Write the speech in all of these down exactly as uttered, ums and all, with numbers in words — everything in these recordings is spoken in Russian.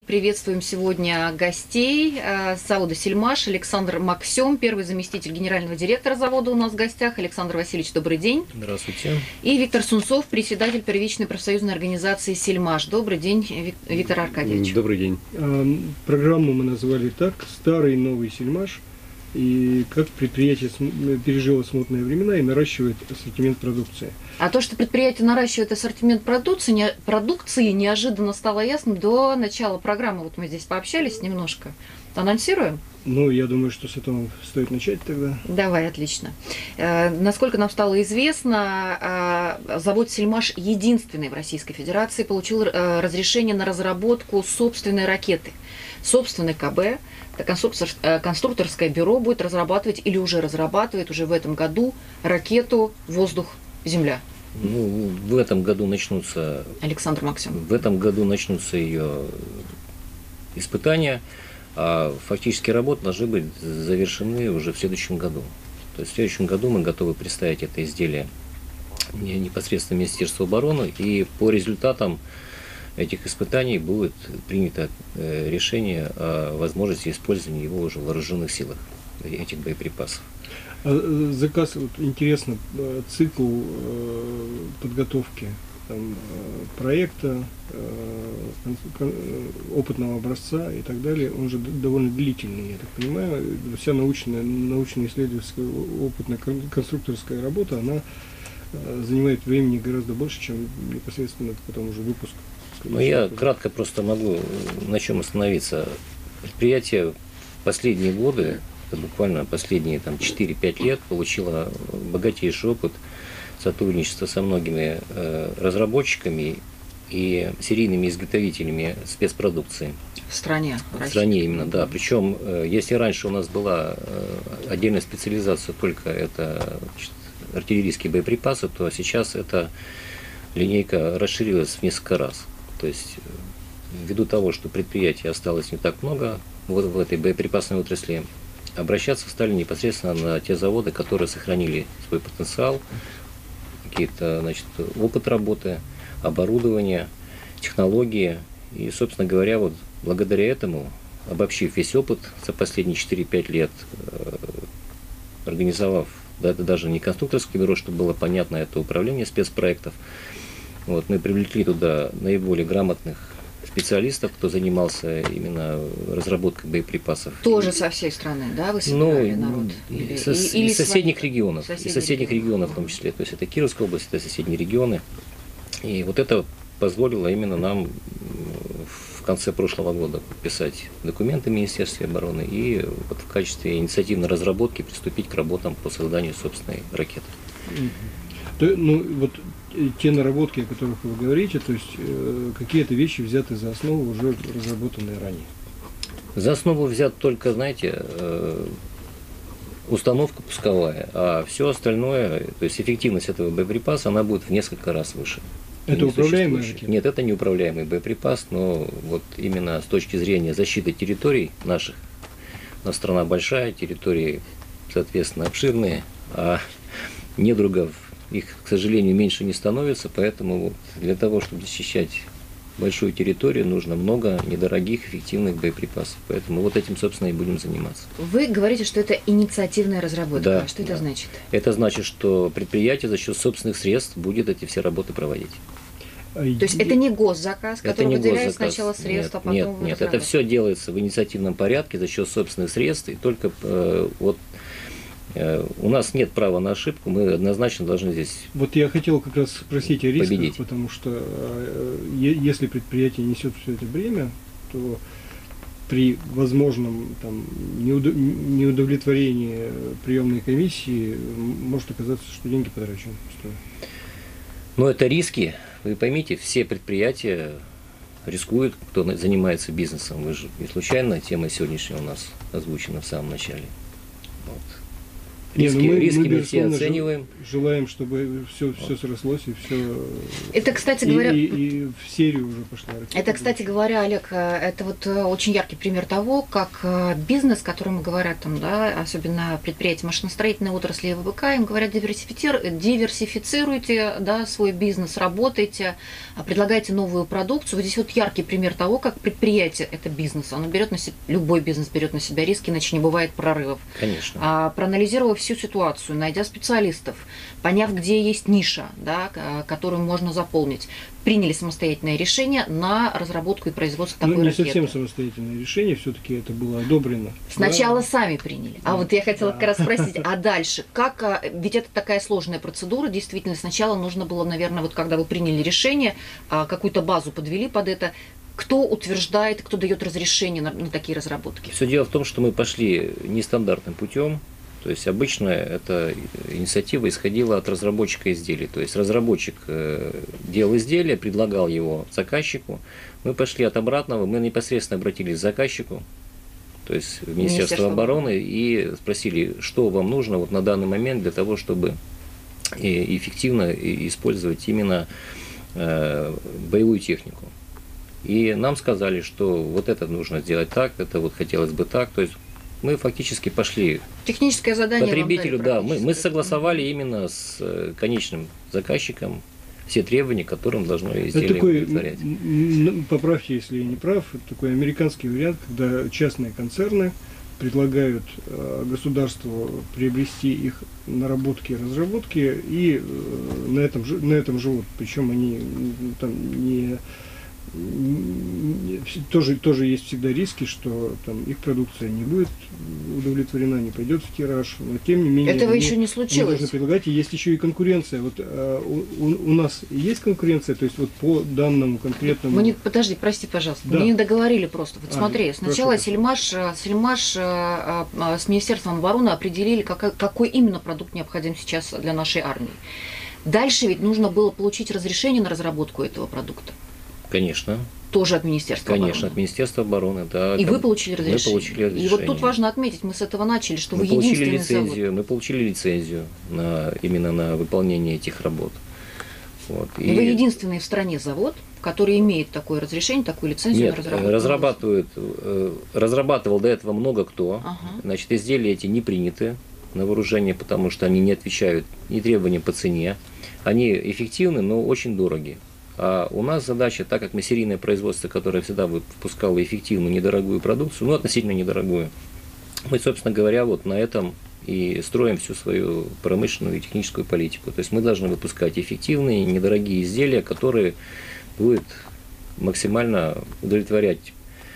приветствуем сегодня гостей с завода «Сельмаш». Александр Максем, первый заместитель генерального директора завода у нас в гостях. Александр Васильевич, добрый день. Здравствуйте. И Виктор Сунцов, председатель первичной профсоюзной организации «Сельмаш». Добрый день, Виктор Аркадьевич. Добрый день. Программу мы назвали так: «Старый новый Сельмаш». И как предприятие пережило смутные времена и наращивает ассортимент продукции. А то, что предприятие наращивает ассортимент продукции, не, продукции неожиданно стало ясно до начала программы. Вот мы здесь пообщались немножко. Анонсируем? Ну, я думаю, что с этого стоит начать тогда. Давай, отлично. Э, насколько нам стало известно, э, завод «Сельмаш» единственный в Российской Федерации получил э, разрешение на разработку собственной ракеты, собственной КБ. Конструкторское бюро будет разрабатывать или уже разрабатывает уже в этом году ракету «Воздух-Земля». Ну, в этом году начнутся... Александр Максим. В этом году начнутся ее испытания, а фактически работы должны быть завершены уже в следующем году. То есть в следующем году мы готовы представить это изделие непосредственно Министерству обороны, и по результатам этих испытаний будет принято решение о возможности использования его уже в вооруженных силах, этих боеприпасов. А заказ, вот, интересно, цикл подготовки там, проекта, опытного образца и так далее, он же довольно длительный, я так понимаю. Вся научная, научно-исследовательская, опытная конструкторская работа, она занимает времени гораздо больше, чем непосредственно потом уже выпуск. Ну, я кратко просто могу на чем остановиться. Предприятие последние годы, буквально последние там четыре-пять лет, получило богатейший опыт сотрудничества со многими э, разработчиками и серийными изготовителями спецпродукции. В стране. В стране именно, да. Причем, э, если раньше у нас была э, отдельная специализация, только это, значит, артиллерийские боеприпасы, то сейчас эта линейка расширилась в несколько раз. То есть, ввиду того, что предприятий осталось не так много вот в этой боеприпасной отрасли, обращаться стали непосредственно на те заводы, которые сохранили свой потенциал, какие-то, значит, опыт работы, оборудование, технологии. И, собственно говоря, вот благодаря этому, обобщив весь опыт за последние четыре-пять лет, организовав, да, это даже не конструкторское бюро, чтобы было понятно, это управление спецпроектов, вот, мы привлекли туда наиболее грамотных специалистов, кто занимался именно разработкой боеприпасов. Тоже и, со всей страны, да, вы собирали ну, народ? Или, со, или из соседних регионов, соседних из соседних регионов. регионов в том числе. То есть это Кировская область, это соседние регионы. И вот это позволило именно нам в конце прошлого года подписать документы в Министерстве обороны и вот в качестве инициативной разработки приступить к работам по созданию собственной ракеты. То, ну, вот те наработки, о которых вы говорите, то есть э, какие-то вещи взяты за основу, уже разработанные ранее? За основу взят только, знаете, э, установка пусковая, а все остальное, то есть эффективность этого боеприпаса, она будет в несколько раз выше. Это управляемый ракета? Нет, это не управляемый боеприпас, но вот именно с точки зрения защиты территорий наших, у нас страна большая, территории, соответственно, обширные, а недругов их, к сожалению, меньше не становится, поэтому вот для того, чтобы защищать большую территорию, нужно много недорогих, эффективных боеприпасов. Поэтому вот этим, собственно, и будем заниматься. Вы говорите, что это инициативная разработка. Да, что да. это значит? Это значит, что предприятие за счет собственных средств будет эти все работы проводить. То есть это не госзаказ, который не выделяет госзаказ. сначала средства, нет, а потом... Нет, нет, это все делается в инициативном порядке за счет собственных средств, и только э, вот у нас нет права на ошибку, мы однозначно должны здесь Вот я хотел как раз спросить о рисках, победить. Потому что э, если предприятие несет все это бремя, то при возможном там, неудов... неудовлетворении приемной комиссии может оказаться, что деньги потрачены. Но это риски. Вы поймите, все предприятия рискуют, кто занимается бизнесом. Вы же не случайно тема сегодняшняя у нас озвучена в самом начале. Вот. Риски, Не, ну мы, риски мы, мы все безусловно, оцениваем. Желаем, чтобы все, все срослось и все. Это, кстати и, говоря, и, и в серию уже пошла. это, кстати говоря, Олег, это вот очень яркий пример того, как бизнес, которому говорят там, да, особенно предприятия машиностроительной отрасли и ВПК, им говорят, диверсифицируйте, да, свой бизнес, работайте, предлагайте новую продукцию. Вот здесь вот яркий пример того, как предприятие, это бизнес, оно берет на себя, любой бизнес берет на себя риски, иначе не бывает прорывов. Конечно. А, проанализировав всю ситуацию, найдя специалистов, поняв, где есть ниша, да, которую можно заполнить, приняли самостоятельное решение на разработку и производство такой ну, не ракеты. совсем самостоятельное решение, все-таки это было одобрено. Сначала да. сами приняли. А вот я хотела Да. как раз спросить, а дальше? Как, ведь это такая сложная процедура, действительно, сначала нужно было, наверное, вот когда вы приняли решение, какую-то базу подвели под это, кто утверждает, кто дает разрешение на, на такие разработки? Все дело в том, что мы пошли нестандартным путем. То есть обычно эта инициатива исходила от разработчика изделий. То есть разработчик делал изделие, предлагал его заказчику. Мы пошли от обратного, мы непосредственно обратились к заказчику, то есть в Министерство, Министерство обороны, и спросили, что вам нужно вот на данный момент для того, чтобы эффективно использовать именно боевую технику. И нам сказали, что вот это нужно сделать так, это вот хотелось бы так. То есть мы фактически пошли техническое задание потребителю, да, мы, мы согласовали именно с конечным заказчиком все требования, которым должно изделие удовлетворять. Поправьте, если я не прав, это такой американский вариант, когда частные концерны предлагают государству приобрести их наработки и разработки, и на этом, на этом живут. Причем они там не... Тоже, тоже есть всегда риски, что там их продукция не будет удовлетворена, не пойдет в тираж, но тем не менее этого они, еще не случилось. Нужно предлагать, и есть еще и конкуренция. Вот а, у, у нас есть конкуренция, то есть вот по данному конкретному. Мы не, подожди, прости, пожалуйста, да. мы не договорили просто. Вот а, смотри, сначала прошу, Сельмаш, Сельмаш а, а, с Министерством обороны определили, как, какой именно продукт необходим сейчас для нашей армии. Дальше ведь нужно было получить разрешение на разработку этого продукта. Конечно. Тоже от Министерства Конечно, обороны. от Министерства обороны, да. И вы получили разрешение. Мы получили разрешение. И вот тут важно отметить, мы с этого начали, что мы вы единственный лицензию, завод. Мы получили лицензию на, именно на выполнение этих работ. Вот. И вы единственный в стране завод, который имеет такое разрешение, такую лицензию Нет, на разработку. разрабатывают, разрабатывал до этого много кто. Ага. Значит, изделия эти не приняты на вооружение, потому что они не отвечают ни требованиям по цене. Они эффективны, но очень дороги. А у нас задача, так как мы серийное производство, которое всегда выпускало эффективную, недорогую продукцию, ну, относительно недорогую, мы, собственно говоря, вот на этом и строим всю свою промышленную и техническую политику. То есть мы должны выпускать эффективные, недорогие изделия, которые будут максимально удовлетворять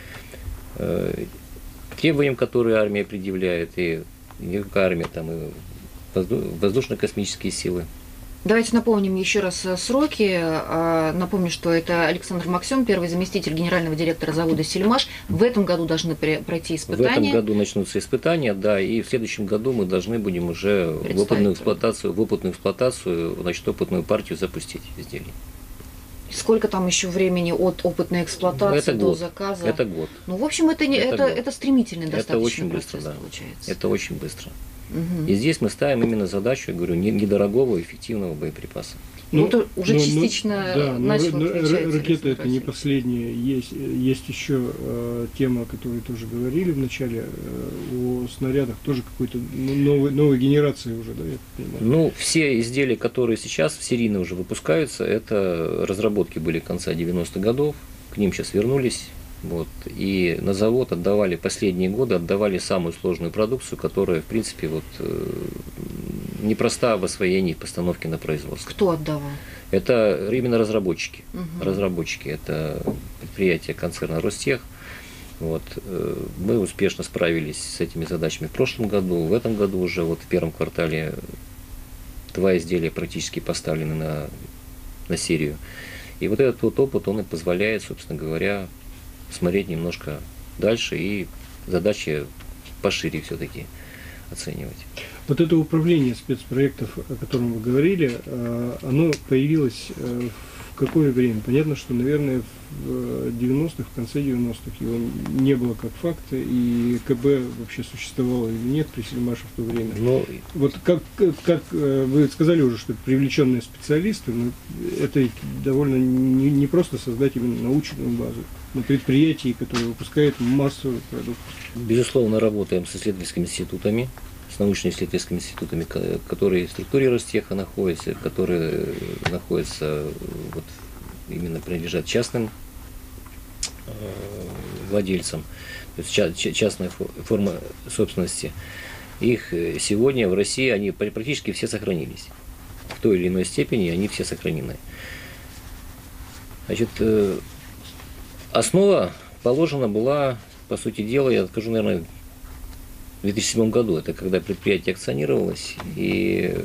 э, требованиям, которые армия предъявляет, и не только армия, там, и воздушно-космические силы. Давайте напомним еще раз сроки. Напомню, что это Александр Максим, первый заместитель генерального директора завода «Сельмаш». В этом году должны пройти испытания. В этом году начнутся испытания, да, и в следующем году мы должны будем уже в опытную эксплуатацию, в опытную эксплуатацию, значит, опытную партию запустить изделий. Сколько там еще времени от опытной эксплуатации это до год. заказа? Это год. Ну, в общем, это, не, это, это, это стремительный достаточно это очень процесс быстро, да. получается. Это очень быстро. Угу. И здесь мы ставим именно задачу, я говорю, недорогого, эффективного боеприпаса. Ну, это уже но, частично но, да, начало но, отвечать. Ракета это не последняя. Есть, есть еще э, тема, о которой тоже говорили в начале, э, о снарядах, тоже какой-то новой, новой генерации уже, да, я понимаю. Ну, все изделия, которые сейчас серийно уже выпускаются, это разработки были конца девяностых годов, к ним сейчас вернулись. Вот, и на завод отдавали последние годы, отдавали самую сложную продукцию, которая, в принципе, вот, непроста в освоении и постановке на производство. Кто отдавал? Это именно разработчики. Угу. Разработчики, это предприятие концерна Ростех. Вот, мы успешно справились с этими задачами в прошлом году. В этом году уже вот в первом квартале два изделия практически поставлены на, на серию. И вот этот вот опыт, он и позволяет, собственно говоря, смотреть немножко дальше и задачи пошире все-таки оценивать. Вот это управление спецпроектов, о котором вы говорили, оно появилось в в какое время? Понятно, что, наверное, в девяностых, в конце девяностых его не было как факта, и КБ вообще существовало или нет при Сельмаше в то время. Но... Вот как, как вы сказали уже, что привлеченные специалисты, но это довольно не, не просто создать именно научную базу на предприятии, которое выпускает массовый продукт. Безусловно, работаем с исследовательскими институтами, с научно-исследовательскими институтами, которые в структуре Ростеха находятся, которые находятся, вот, именно принадлежат частным э, владельцам, то есть ча частная форма собственности. Их сегодня в России они практически все сохранились. В той или иной степени они все сохранены. Значит, э, основа положена была, по сути дела, я скажу, наверное, в две тысячи седьмом году, это когда предприятие акционировалось и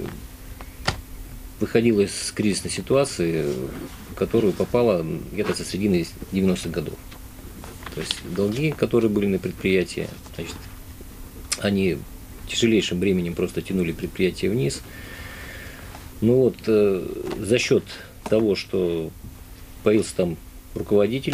выходило из кризисной ситуации, в которую попало где-то со середины девяностых годов. То есть долги, которые были на предприятии, значит, они тяжелейшим бременем просто тянули предприятие вниз. Ну вот, э, за счет того, что появился там руководитель,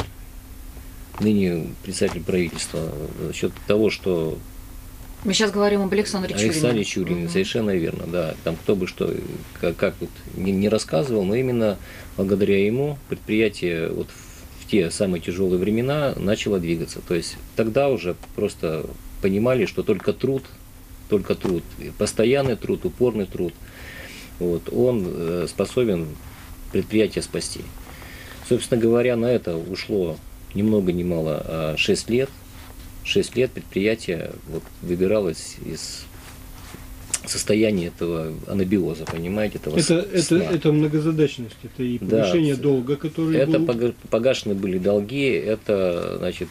ныне председатель правительства, за счет того, что... Мы сейчас говорим об Александре Чурине. Александре Чурине, угу. Совершенно верно, да. Там кто бы что, как, как вот не, не рассказывал, но именно благодаря ему предприятие вот в те самые тяжелые времена начало двигаться. То есть тогда уже просто понимали, что только труд, только труд, постоянный труд, упорный труд, вот, он способен предприятие спасти. Собственно говоря, на это ушло ни много ни мало, а шесть лет. Шесть лет предприятие вот выбиралось из состояния этого анабиоза, понимаете, этого это, сна. это, это многозадачность, это и повышение да, долга, который это был... погашены были долги, это, значит,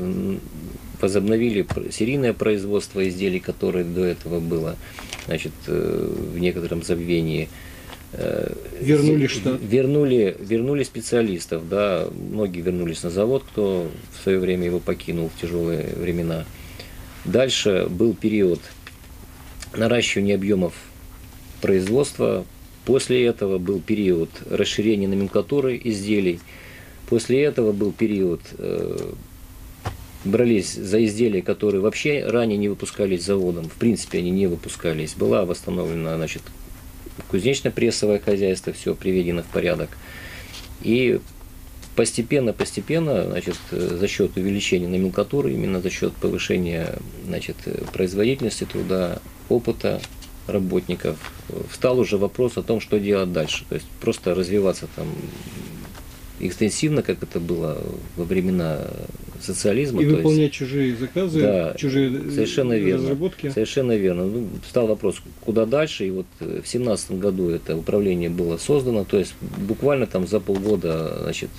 возобновили серийное производство изделий, которое до этого было, значит, в некотором забвении. Вернули штат. Вернули, вернули специалистов, да, многие вернулись на завод, кто в свое время его покинул в тяжелые времена. Дальше был период наращивания объемов производства, после этого был период расширения номенклатуры изделий, после этого был период, э, брались за изделия, которые вообще ранее не выпускались заводом, в принципе они не выпускались, была восстановлена, значит, кузнечно-прессовое хозяйство, все приведено в порядок. И постепенно-постепенно, значит, за счет увеличения номенклатуры, именно за счет повышения, значит, производительности труда, опыта работников, встал уже вопрос о том, что делать дальше. То есть просто развиваться там экстенсивно, как это было во времена социализма. И то выполнять есть, чужие заказы, да, чужие совершенно разработки. Верно, совершенно верно. Ну, встал вопрос, куда дальше. И вот в семнадцатом году это управление было создано. То есть буквально там за полгода, значит,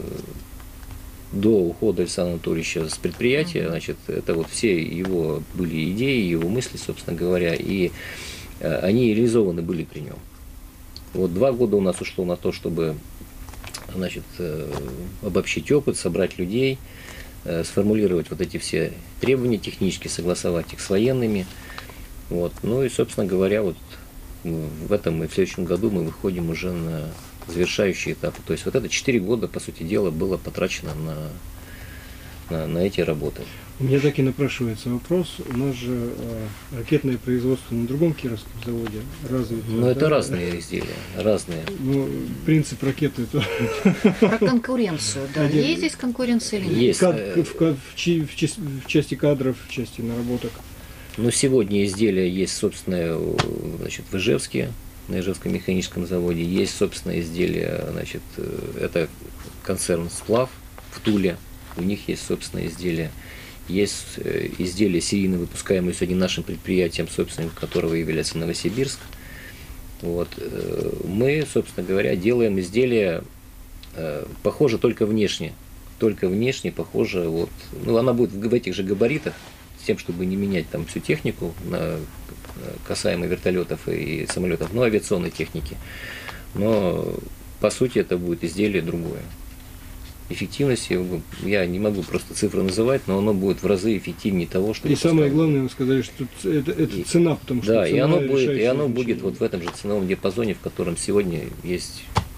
до ухода Александра Анатольевича с предприятия, значит, это вот все его были идеи, его мысли, собственно говоря, и они реализованы были при нем. Вот два года у нас ушло на то, чтобы, значит, обобщить опыт, собрать людей, сформулировать вот эти все требования технические, согласовать их с военными. Вот. Ну и, собственно говоря, вот в этом и в следующем году мы выходим уже на завершающие этапы. То есть вот это четыре года, по сути дела, было потрачено на, на, на эти работы. У меня так и напрашивается вопрос. У нас же э, ракетное производство на другом Кировском заводе развито. Ну, это да? разные изделия, разные. Ну, принцип ракеты это... Про конкуренцию, да. Один... Есть здесь конкуренция или нет? Есть. Как, в, в, в, в части кадров, в части наработок. Ну, сегодня изделия есть, собственно, значит, в Ижевске, на Ижевском механическом заводе. Есть, собственно, изделия, значит, это концерн «Сплав» в Туле. У них есть, собственно, изделия. Есть изделия, серийно выпускаемые сегодня нашим предприятием, собственником которого является Новосибирск. Вот. Мы, собственно говоря, делаем изделия, похоже только внешне. Только внешне похоже, вот, ну, она будет в этих же габаритах, с тем, чтобы не менять там всю технику на касаемо вертолетов и самолетов, но авиационной техники. Но по сути это будет изделие другое. Эффективность, я не могу просто цифры называть, но оно будет в разы эффективнее того, что... И самое главное, вы сказали, что это, это и, цена, потому что да, цена и оно будет, и оно значение. будет вот в этом же ценовом диапазоне, в котором сегодня есть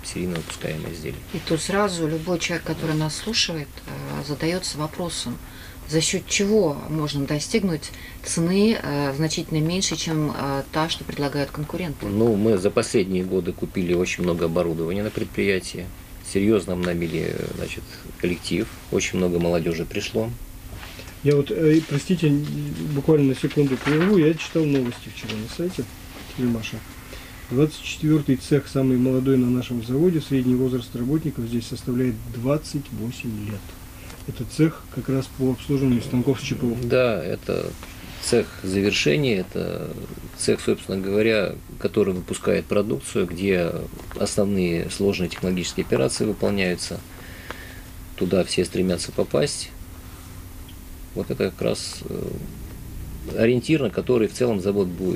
серийно выпускаемые изделия. И тут сразу любой человек, который нас слушает, задается вопросом, за счет чего можно достигнуть цены значительно меньше, чем та, что предлагают конкуренты? Ну, мы за последние годы купили очень много оборудования на предприятии, серьезно обновили, значит, коллектив, очень много молодежи пришло. Я вот, простите, буквально на секунду прерву, я читал новости вчера на сайте Сельмаша. двадцать четвёртый цех, самый молодой на нашем заводе, средний возраст работников здесь составляет двадцать восемь лет. Это цех как раз по обслуживанию станков с ЧПУ. Да, это цех завершения, это цех, собственно говоря, который выпускает продукцию, где основные сложные технологические операции выполняются. Туда все стремятся попасть. Вот это как раз ориентир, на который в целом завод будет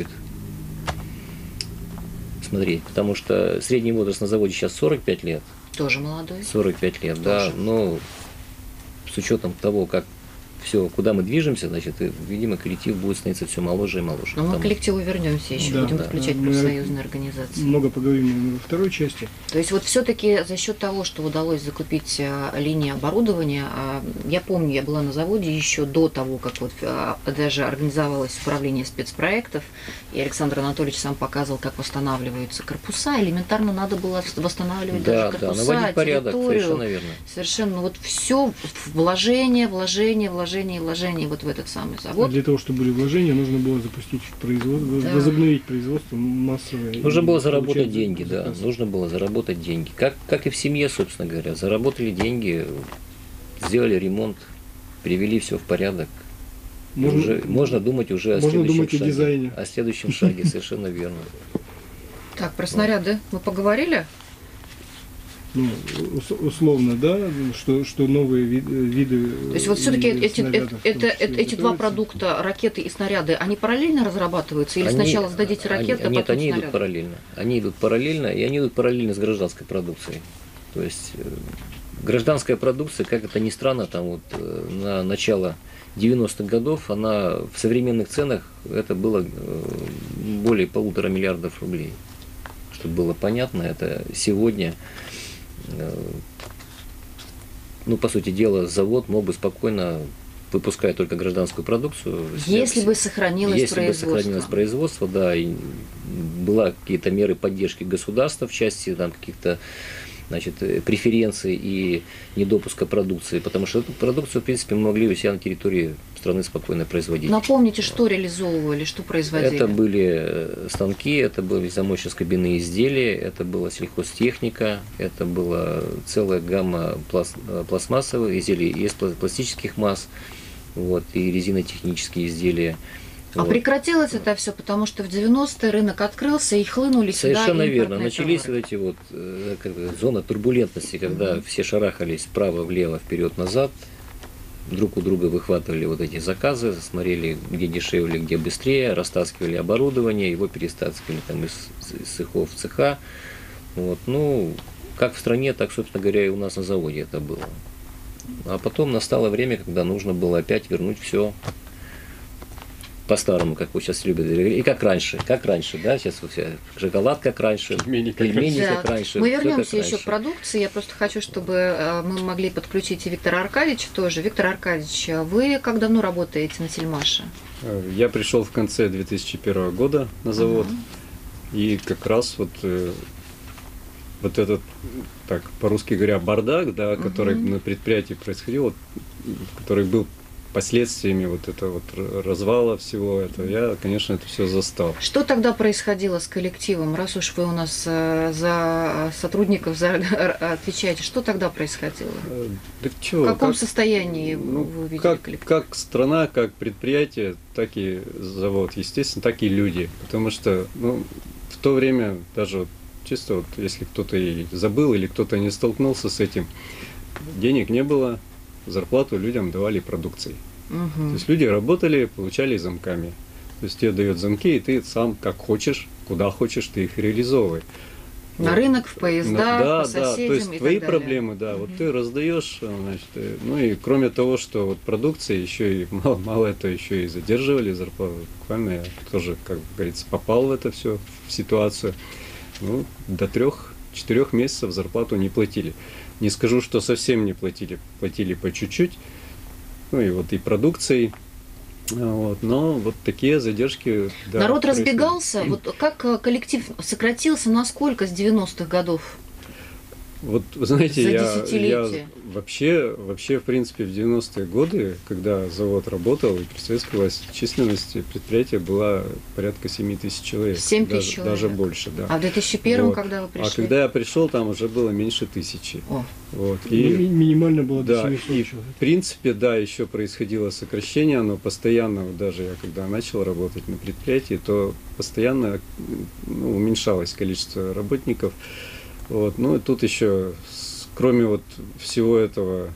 смотреть. Потому что средний возраст на заводе сейчас сорок пять лет. Тоже молодой. сорок пять лет, Тоже. Да. Но с учетом того, как все, куда мы движемся, значит, видимо, коллектив будет становиться все моложе и моложе. Но мы к коллективу вернемся еще, Да, будем да. подключать Мы профсоюзные организации. Много поговорим, наверное, во второй части. То есть вот все-таки за счет того, что удалось закупить а, линии оборудования, а, я помню, я была на заводе еще до того, как вот а, даже организовалось управление спецпроектов, и Александр Анатольевич сам показывал, как восстанавливаются корпуса. Элементарно надо было восстанавливать Да, даже да, корпуса, наводить порядок, территорию. совершенно верно. Совершенно, ну вот все вложение, вложение, вложение, вложение вот в этот самый завод. Для того, чтобы были вложения, нужно было запустить производство, Да. возобновить производство массовое. Нужно и было заработать получать деньги, да. заказ. Нужно было заработать деньги. Как, как и в семье, собственно говоря. Заработали деньги, сделали ремонт, привели все в порядок. Можно, Уже, можно думать уже о можно следующем думать о шаге. дизайне. О следующем шаге, совершенно верно. Так, про снаряды мы поговорили? Ну, ус- условно, да, что, что новые ви- виды. То есть вот все-таки и эти, снарядов, в том это, числе, эти два готовятся. продукта, ракеты и снаряды, они параллельно разрабатываются? Или Они- сначала сдадите они- ракеты, а Нет, потом они снаряды? идут параллельно. Они идут параллельно, и они идут параллельно с гражданской продукцией. То есть э, гражданская продукция, как это ни странно, там вот э, на начало девяностых годов, она в современных ценах, это было э, более полутора миллиардов рублей. Чтобы было понятно, это сегодня, э, ну, по сути дела, завод мог бы спокойно выпускать только гражданскую продукцию. Если бы сохранилось Если бы производство. сохранилось производство, да, и была какие-то меры поддержки государства в части там каких-то, значит, преференций и недопуска продукции, потому что эту продукцию, в принципе, мы могли у себя на территории страны спокойно производить. Напомните, что реализовывали, что производили? Это были станки, это были замочно-скобяные изделия, это была сельхозтехника, это была целая гамма пласт, пластмассовых изделий, из пластических масс, вот, и резинотехнические изделия. А Вот. прекратилось это все, потому что в девяностые рынок открылся и хлынули сюда Совершенно верно. импортные Начались товары. вот эти вот э, как бы, зона турбулентности, когда Мгм. все шарахались вправо, влево, вперед, назад, друг у друга выхватывали вот эти заказы, смотрели, где дешевле, где быстрее, растаскивали оборудование, его перестаскивали там из, из цехов в цеха. Вот. Ну, как в стране, так, собственно говоря, и у нас на заводе это было. А потом настало время, когда нужно было опять вернуть все по-старому, как вы сейчас любите, и как раньше, как раньше, да, сейчас вот вся шоколад как раньше, Пельмени как пельмени Да. как раньше. Мы всё вернемся как еще раньше. к продукции. Я просто хочу, чтобы э, мы могли подключить и Виктора Аркадьевича тоже. Виктор Аркадьевич, вы как давно работаете на Сельмаше? Я пришел в конце две тысячи первого года на завод, Ага. и как раз вот, э, вот этот, так по-русски говоря, бардак, да, который Мгм. на предприятии происходил, вот, который был последствиями вот этого вот р- развала всего этого, я, конечно, это все застал. Что тогда происходило с коллективом, раз уж вы у нас э, за сотрудников за, отвечаете? Что тогда происходило? Э, Да В чего, каком как- состоянии ну, вы увидели как, коллектив? как страна, как предприятие, так и завод, естественно, так и люди. Потому что ну, в то время даже вот, чисто вот, если кто-то и забыл или кто-то не столкнулся с этим, денег не было, зарплату людям давали продукцией. Мгм. То есть люди работали, получали замками. То есть тебе дают замки, и ты сам как хочешь, куда хочешь, ты их реализовывай. На Вот. рынок, в поезда, На- да, по да, соседям то есть и твои так далее. проблемы, да, вот Мгм. ты раздаешь, значит, э, ну и кроме того, что вот продукция еще и мало, мало это еще и задерживали зарплату. Буквально я тоже, как говорится, попал в это все в ситуацию. Ну, до трех четырех месяцев зарплату не платили. Не скажу, что совсем не платили, платили по чуть-чуть, ну и вот и продукцией. Вот, но вот такие задержки. Да, народ происходят. разбегался. Вот как коллектив сократился, насколько с девяностых годов? Вот, вы знаете, За я, десятилетие. я вообще, вообще, в принципе, в девяностые годы, когда завод работал, и при советской власти численность предприятия была порядка семь тысяч человек. семь тысяч даже, человек. даже больше, да. А в две тысячи первом, Вот. когда вы пришли? А когда я пришел, там уже было меньше тысячи. О. Вот. И И, минимально было до да, семисот и человек. в принципе, да, еще происходило сокращение, но постоянно, вот даже я когда начал работать на предприятии, то постоянно ну, уменьшалось количество работников. Вот. Ну и тут еще, кроме вот всего этого,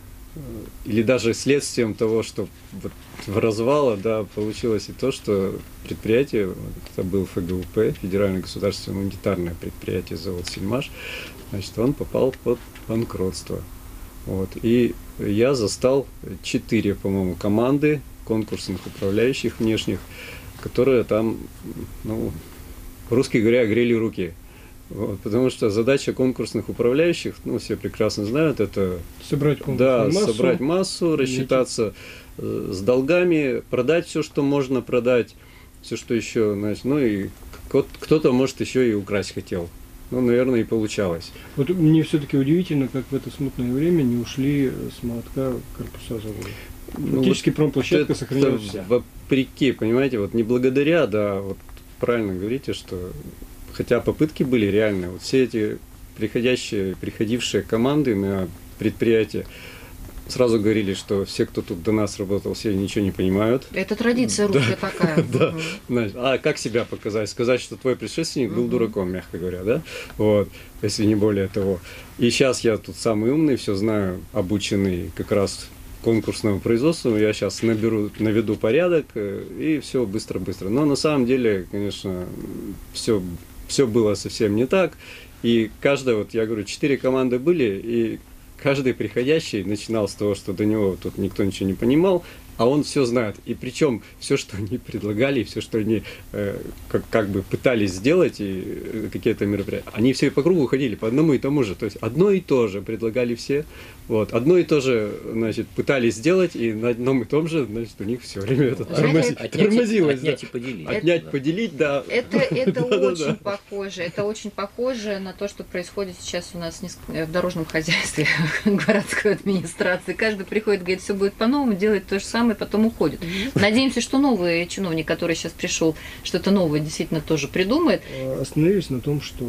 или даже следствием того, что вот в развала, да, получилось и то, что предприятие, это был эф гэ у пэ, Федеральное государственное унитарное предприятие, завод «Сельмаш», значит, он попал под банкротство. Вот. И я застал четыре, по-моему, команды конкурсных управляющих внешних, которые там, ну, русски говоря, грели руки. Вот, потому что задача конкурсных управляющих, ну, все прекрасно знают, это Собрать да, массу. собрать массу, рассчитаться э, с долгами, продать все, что можно продать, все, что еще, значит, ну и кто-то, может, еще и украсть хотел. Ну, наверное, и получалось. Вот мне все-таки удивительно, как в это смутное время не ушли с молотка корпуса завода. Ну, Фактически вот промплощадка это сохранилась вся. Вопреки, понимаете, вот не благодаря, да, вот правильно говорите, что хотя попытки были реальные, вот все эти приходящие, приходившие команды на предприятие сразу говорили, что все, кто тут до нас работал, все ничего не понимают. Это традиция русская такая. Да. А как себя показать? Сказать, что твой предшественник был дураком, мягко говоря, да? Вот, если не более того. И сейчас я тут самый умный, все знаю, обученный как раз конкурсному производству, я сейчас наберу, наведу порядок, и все быстро-быстро. Но на самом деле, конечно, все, все было совсем не так. И каждая, вот я говорю, четыре команды были, и каждый приходящий начинал с того, что до него тут никто ничего не понимал, а он все знает. И причем все, что они предлагали, все, что они э, как, как бы пытались сделать, и э, какие-то мероприятия, они все по кругу ходили, по одному и тому же. То есть одно и то же предлагали все. Вот, одно и то же, значит, пытались сделать, и на одном и том же, значит, у них все время это тормози, Отнять, тормозилось. отнять да. и поделить. Отнять, Это- поделить, да. Это, это Да-да-да. очень похоже. Это очень похоже на то, что происходит сейчас у нас неск- в дорожном хозяйстве городской администрации. Каждый приходит, говорит, все будет по-новому, делает то же самое, потом уходит. Надеемся, что новый чиновник, который сейчас пришел, что-то новое действительно тоже придумает. Остановились на том, что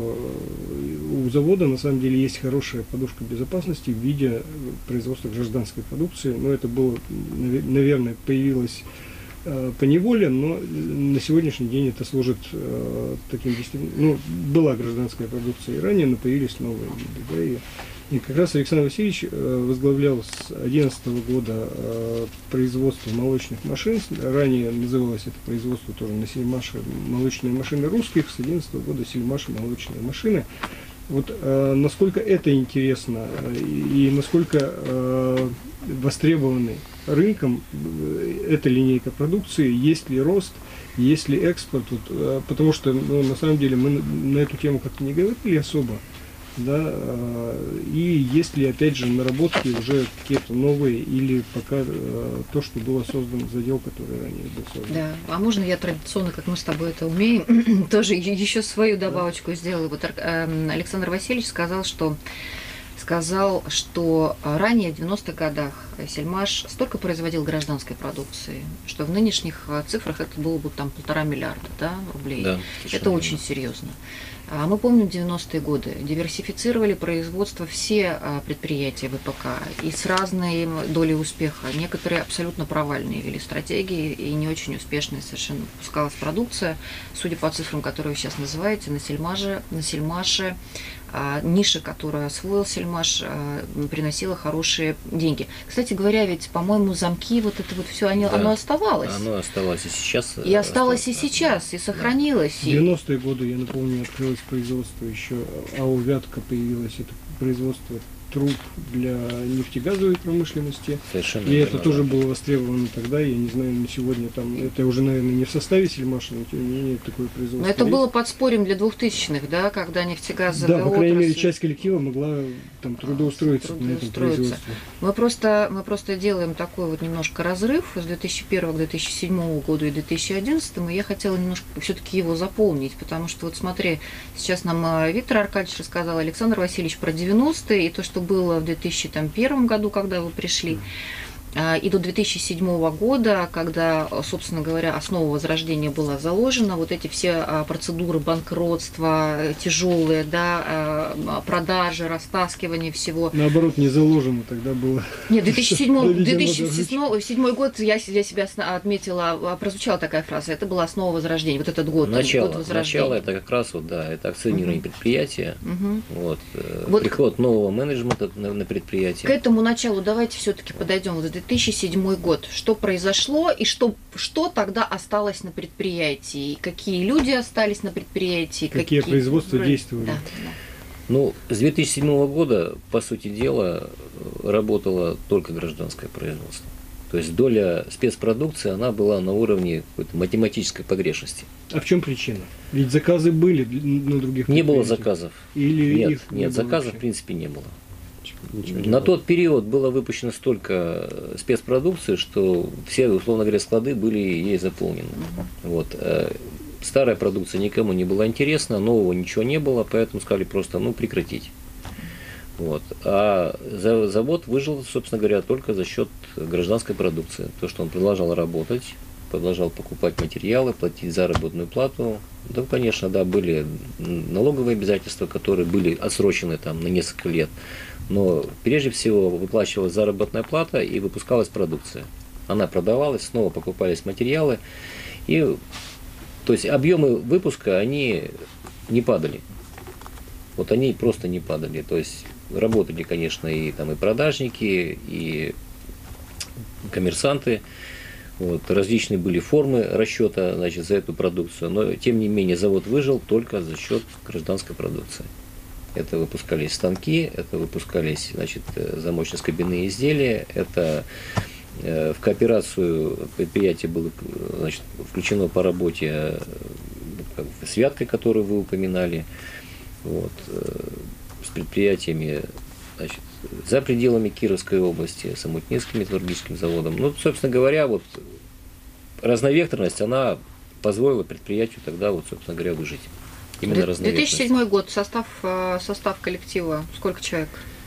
у завода на самом деле есть хорошая подушка безопасности в виде производства гражданской продукции. Но это было, наве- наверное, появилось э, по неволе, но на сегодняшний день это служит э, таким действительно... Ну, была гражданская продукция и ранее, но появились новые виды. Да, и, и как раз Александр Васильевич э, возглавлял с две тысячи одиннадцатого года э, производство молочных машин. Ранее называлось это производство тоже на Сельмаше молочные машины русских, с две тысячи одиннадцатого года Сельмаше молочные машины. Вот э, насколько это интересно э, и, и насколько э, востребованы рынком э, эта линейка продукции, есть ли рост, есть ли экспорт, вот, э, потому что ну, на самом деле мы на, на эту тему как-то не говорили особо, да, э, и есть ли опять же наработки уже какие-то новые или пока э, то, что было создано, задел, который ранее был создан. Да. А можно я традиционно, как мы с тобой это умеем, тоже е- еще свою добавочку сделаю. Вот Ар- эм, Александр Васильевич сказал, что сказал, что ранее в девяностых годах Сельмаш столько производил гражданской продукции, что в нынешних э, цифрах это было бы там полтора миллиарда, да, рублей. Да, Это совершенно очень верно. серьезно. А мы помним девяностые годы. Диверсифицировали производство все а, предприятия вэ пэ ка и с разной долей успеха. Некоторые абсолютно провальные вели стратегии и не очень успешные совершенно выпускалась продукция. Судя по цифрам, которые вы сейчас называете, на Сельмаже, на Сельмаше а, ниша, которую освоил Сельмаш, а, приносила хорошие деньги. Кстати говоря, ведь, по-моему, замки, вот это вот все, Да. оно оставалось. Оно оставалось и сейчас. И осталось и да. сейчас, и сохранилось. В И- девяностые годы, я напомню, открылось производство еще, АО «Вятка» появилось, это производство труб для нефтегазовой промышленности. Совершенно И верно, это да. тоже было востребовано тогда, я не знаю, на сегодня там, это уже, наверное, не в составе Сельмаша, но тем не менее такое производство. Но это есть. было подспорьем для двухтысячных, да, когда нефтегазовая Да, по крайней мере, отрасль- часть коллектива могла там трудоустроиться на этом трудоустроиться. производстве. Мы просто, мы просто делаем такой вот немножко разрыв с две тысячи первого к две тысячи седьмому году и две тысячи одиннадцатому, и я хотела немножко все-таки его заполнить, потому что вот смотри, сейчас нам э, Виктор Аркадьевич рассказал, Александр Васильевич про девяностые и то, что было в две тысячи первом году, когда вы пришли. И до две тысячи седьмого года, когда, собственно говоря, основа Возрождения была заложена, вот эти все процедуры банкротства, тяжелые, да, продажи, растаскивание всего. Наоборот, не заложено тогда было. Нет, две тысячи седьмой, Доведено две до тысячи седьмой год я для себя отметила, прозвучала такая фраза, это была основа Возрождения, вот этот год, Начало, год Возрождения. начало это как раз вот, да, это акционирование Мгм. предприятия, Мгм. вот, э, Вот приход нового менеджмента на, на предприятие. К этому началу давайте все-таки подойдем. Вот две тысячи седьмой год. Что произошло и что, что тогда осталось на предприятии? И какие люди остались на предприятии? Какие производства действовали? Да, да. Ну, с две тысячи седьмого года, по сути дела, работало только гражданское производство. То есть доля спецпродукции, она была на уровне какой-то математической погрешности. А в чем причина? Ведь заказы были на других Не было предприятиях. заказов. Или Нет, их не нет, было заказов вообще? в принципе не было. Ничего не На было. тот период было выпущено столько спецпродукции, что все, условно говоря, склады были ей заполнены. Вот. э, Старая продукция никому не была интересна, нового ничего не было, поэтому сказали просто, ну, прекратить. Вот. А за- завод выжил, собственно говоря, только за счет гражданской продукции. То, что он продолжал работать, продолжал покупать материалы, платить заработную плату. Да, конечно, да, были налоговые обязательства, которые были отсрочены там на несколько лет. Но прежде всего выплачивалась заработная плата и выпускалась продукция. Она продавалась, снова покупались материалы. И, то есть объемы выпуска, они не падали. Вот они просто не падали. То есть работали, конечно, и, там, и продажники, и коммерсанты. Вот, различные были формы расчета, значит, за эту продукцию. Но, тем не менее, завод выжил только за счет гражданской продукции. Это выпускались станки, это выпускались, значит, замочно-скобяные изделия, это э, в кооперацию предприятие было, значит, включено по работе э, как бы, с Вяткой, которую вы упоминали, вот, э, с предприятиями, значит, за пределами Кировской области, с Омутнинским металлургическим заводом. Ну, собственно говоря, вот разновекторность, она позволила предприятию тогда, вот, собственно говоря, выжить. Именно две тысячи разновекторность. седьмой год. Состав, э, состав коллектива. Сколько человек?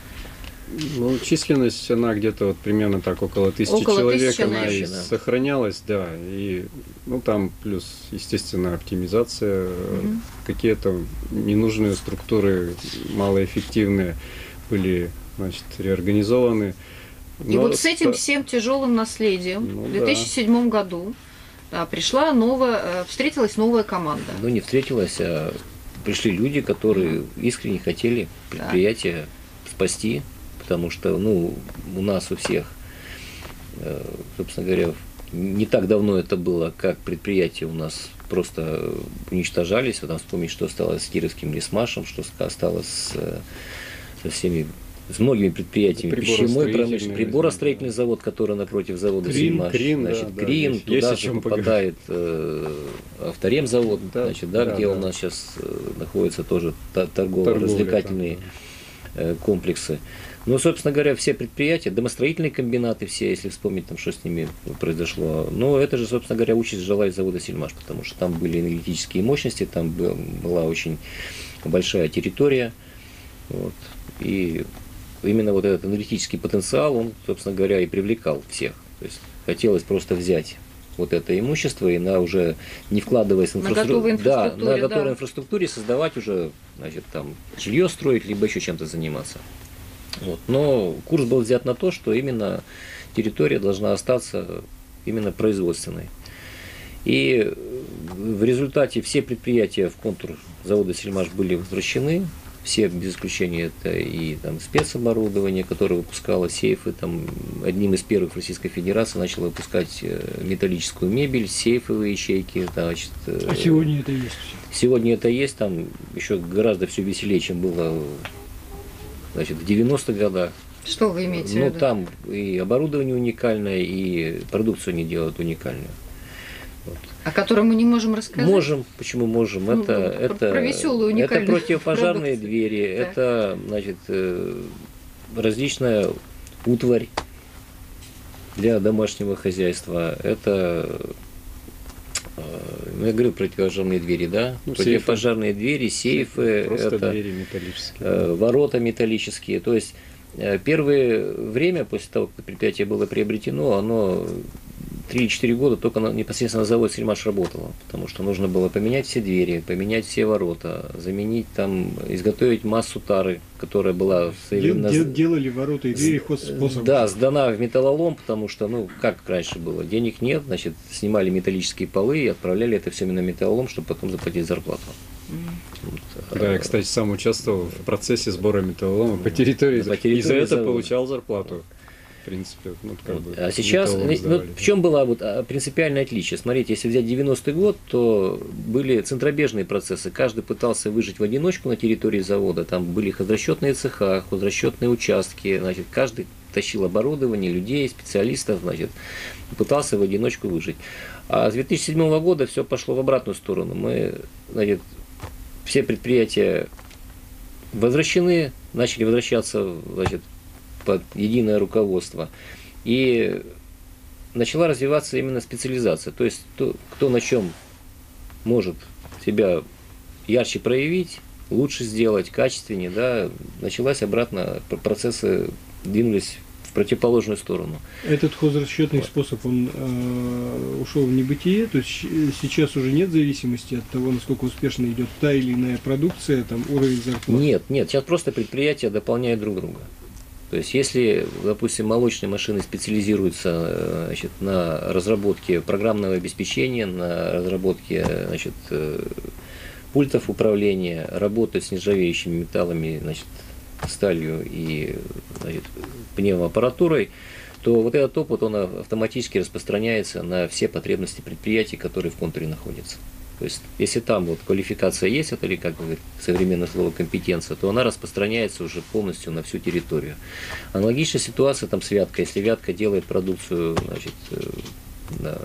Ну, численность, она где-то вот примерно так, около тысячи Около человек, тысячи, она и наверное, да. сохранялась, да. И, ну, там плюс, естественно, оптимизация, Мгм. какие-то ненужные структуры, малоэффективные, были, значит, реорганизованы. И Но вот с этим ста- всем тяжелым наследием Ну в две тысячи седьмом году да, пришла новая, э, встретилась новая команда. Ну, не встретилась, а пришли люди, которые искренне хотели предприятие спасти, потому что, ну, у нас у всех, э, собственно говоря, не так давно это было, как предприятия у нас просто уничтожались. Вот там вспомнить, что стало с Кировским лесмашем, что стало с, э, со всеми, с многими предприятиями пищевой Приборостроительный, промышленности, приборостроительный завод, который напротив завода Крин, Сельмаш, Крин, да, значит, да, Крин, есть туда о же чем попадает э, авторемзавод, Да, значит, да, да, где да. у нас сейчас э, находятся тоже та- Торговля торгово-развлекательные там, э, комплексы. Ну, собственно говоря, все предприятия, домостроительные комбинаты все, если вспомнить, там, что с ними произошло, ну, это же, собственно говоря, участь жила из завода Сельмаш, потому что там были энергетические мощности, там был- была очень большая территория, вот, и именно вот этот энергетический потенциал, он, собственно говоря, и привлекал всех. То есть хотелось просто взять вот это имущество и на уже не вкладываясь в На инфраструктуру, готовой да, на инфраструктуре, готовой да. инфраструктуре создавать уже, значит, там жилье строить, либо еще чем-то заниматься. Вот. Но курс был взят на то, что именно территория должна остаться именно производственной. И в результате все предприятия в контур завода Сельмаш были возвращены. Все, без исключения, это и там, спецоборудование, которое выпускало сейфы. Там, одним из первых в Российской Федерации начало выпускать э, металлическую мебель, сейфовые ячейки. Значит, э, А сегодня это есть все. сегодня это есть, там еще гораздо все веселее, чем было значит, в девяностых годах. Что вы имеете в Ну, виду? там и оборудование уникальное, и продукцию они делают уникальную. Вот. О котором мы не можем рассказать? Можем, почему можем? Ну, это, про- это, про веселую, это уникальную противопожарные продукцию. двери, Так. это, значит, э, различная утварь для домашнего хозяйства. Это, э, я говорю, противопожарные двери, да? Ну, противопожарные двери, сейфы, Просто это двери металлические. э, ворота металлические. То есть э, первое время, после того, как предприятие было приобретено, оно три-четыре года только на, непосредственно на заводе «Сельмаш» работало, потому что нужно было поменять все двери, поменять все ворота, заменить там, изготовить массу тары, которая была Дел- современно- дел- делали ворота и двери хозспособом. да, сдана в металлолом, потому что, ну, как раньше было, денег нет, значит, снимали металлические полы и отправляли это все именно на металлолом, чтобы потом заплатить зарплату. Вот. Да, я, кстати, сам участвовал в процессе сбора металлолома по территории. По территории и за это завода. получал зарплату. В принципе, ну, как бы А сейчас, металлолом ну, сдавали. в чем было вот а, принципиальное отличие? Смотрите, если взять девяностый год, то были центробежные процессы. Каждый пытался выжить в одиночку на территории завода. Там были хозрасчетные цеха, хозрасчетные участки. Значит, каждый тащил оборудование, людей, специалистов, значит, пытался в одиночку выжить. А с две тысячи седьмого года все пошло в обратную сторону. Мы, значит, все предприятия возвращены, начали возвращаться, значит, под единое руководство. И начала развиваться именно специализация. То есть кто, кто на чем может себя ярче проявить, лучше сделать, качественнее, да, началась обратно, процессы двинулись в противоположную сторону. Этот хозрасчетный способ, он э, ушел в небытие, то есть щ- сейчас уже нет зависимости от того, насколько успешно идет та или иная продукция, там уровень зарплаты. Нет, нет, сейчас просто предприятия дополняют друг друга. То есть, если, допустим, молочные машины специализируются, значит, на разработке программного обеспечения, на разработке, значит, пультов управления, работают с нержавеющими металлами, значит, сталью и, значит, пневмоаппаратурой, то вот этот опыт, он автоматически распространяется на все потребности предприятий, которые в контуре находятся. То есть, если там вот квалификация есть, это или, как говорит современное слово, компетенция, то она распространяется уже полностью на всю территорию. Аналогичная ситуация там с Вяткой. Если Вятка делает продукцию, значит, на,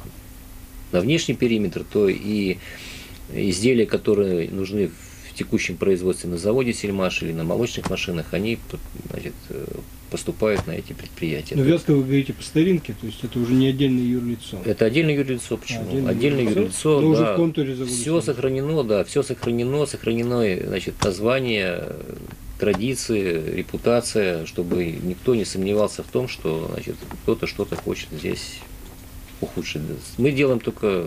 на внешний периметр, то и изделия, которые нужны в текущем производстве на заводе «Сельмаш» или на молочных машинах, они, значит, поступают на эти предприятия. Но Вятка, вы говорите по старинке, то есть это уже не отдельное юрлицо. Это отдельное юрлицо. Почему? А, отдельное отдельное юрлицо, юрлицо, но уже да. в контуре завода Все «Сельмаш». сохранено, да, все сохранено, сохранено, значит, название, традиции, репутация, чтобы никто не сомневался в том, что, значит, кто-то что-то хочет здесь ухудшить. Мы делаем только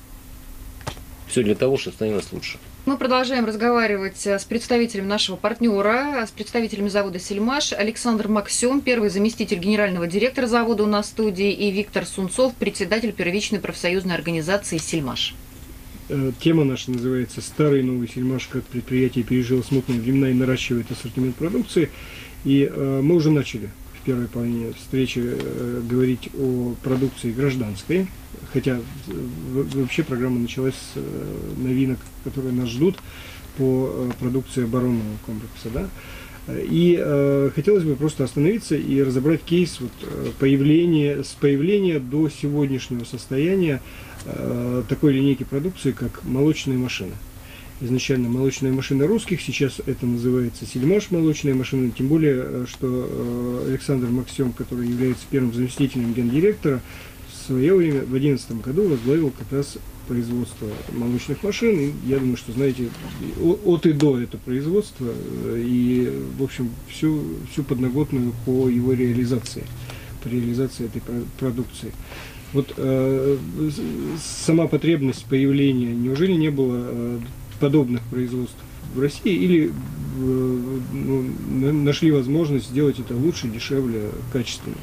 все для того, чтобы становилось лучше. Мы продолжаем разговаривать с представителем нашего партнера, с представителем завода «Сельмаш». Александр Максем, первый заместитель генерального директора завода у нас в студии, и Виктор Сунцов, председатель первичной профсоюзной организации «Сельмаш». Э, Тема наша называется «Старый и новый Сельмаш. Как предприятие пережило смутные времена и наращивает ассортимент продукции». И э, мы уже начали в первой половине встречи э, говорить о продукции гражданской, хотя в- вообще программа началась с э, новинок, которые нас ждут по э, продукции оборонного комплекса. Да? И э, хотелось бы просто остановиться и разобрать кейс вот, э, появления, с появления до сегодняшнего состояния э, такой линейки продукции, как молочные машины. Изначально молочные машины русских, сейчас это называется «Сельмаш» молочные машины, тем более, э, что э, Александр Максем, который является первым заместителем гендиректора, в свое время, в две тысячи одиннадцатом году, возглавил как раз производство молочных машин. И я думаю, что знаете о- от и до это производство, э, и, в общем, всю, всю подноготную по его реализации, по реализации этой про- продукции. Вот э, с- сама потребность появления, неужели не было э, подобных производств в России, или э, ну, на- нашли возможность сделать это лучше, дешевле, качественнее?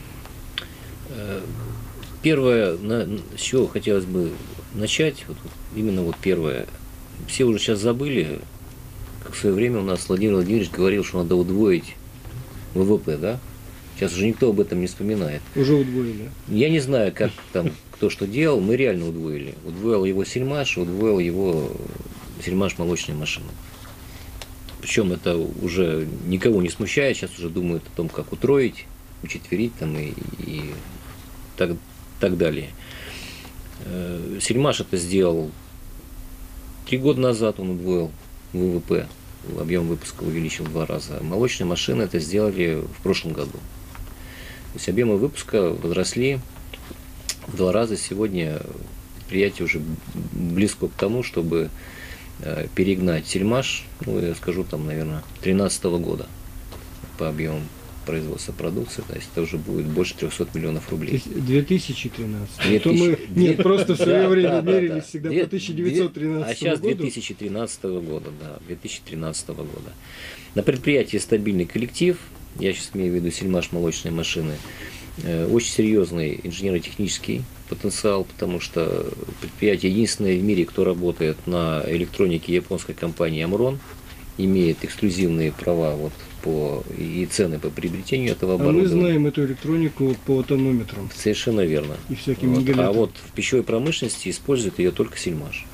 Первое, на, с чего хотелось бы начать, вот, именно вот первое, все уже сейчас забыли, как в свое время у нас Владимир Владимирович говорил, что надо удвоить вэ вэ пэ, да? Сейчас уже никто об этом не вспоминает. Уже удвоили. Я не знаю, как там, кто что делал, мы реально удвоили. Удвоил его «Сельмаш», удвоил его «Сельмаш» молочные машины. Причем это уже никого не смущает, сейчас уже думают о том, как утроить, учетверить там и, и так, так далее. Сельмаш это сделал три года назад, он удвоил вэ вэ пэ, объем выпуска увеличил в два раза. Молочные машины это сделали в прошлом году. То есть объемы выпуска возросли в два раза. Сегодня предприятие уже близко к тому, чтобы перегнать Сельмаш, ну, я скажу, там, наверное, две тысячи тринадцатого года по объемам производства продукции, то есть это уже будет больше трехсот миллионов рублей. две тысячи тринадцатый. две тысячи... Мы, нет, просто в свое да, время да, мерились да, да. всегда Две... по тысяча девятьсот тринадцатому А сейчас году. две тысячи тринадцатого года, да, две тысячи тринадцатого года. На предприятии стабильный коллектив, я сейчас имею в виду Сельмаш молочные машины, очень серьезный инженерно-технический потенциал, потому что предприятие единственное в мире, кто работает на электронике японской компании Амрон, имеет эксклюзивные права вот по, и цены по приобретению этого оборудования. А мы знаем эту электронику по тонометрам. Совершенно верно. И всяким вот. мегалетам. А вот в пищевой промышленности использует ее только Сельмаш.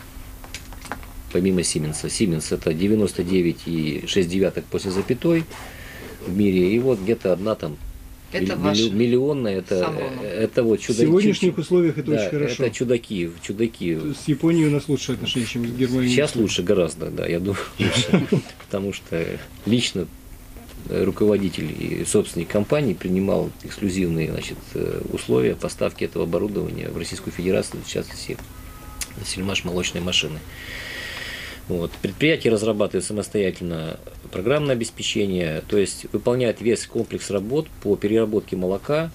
Помимо Сименса. Сименс это девяносто девять и шесть десятых после запятой в мире. И вот где-то одна там Это милли, миллионная, это, это вот чудаки. В сегодняшних условиях это да, очень хорошо. Это чудаки, чудаки. С Японией у нас лучше отношения, чем с Германией. Сейчас лучше гораздо, да, я думаю, лучше. Потому что лично руководитель и собственник компании принимал эксклюзивные, значит, условия поставки этого оборудования в Российскую Федерацию, в частности, Сельмаш молочные машины. Вот. Предприятие разрабатывает самостоятельно программное обеспечение, то есть выполняет весь комплекс работ по переработке молока,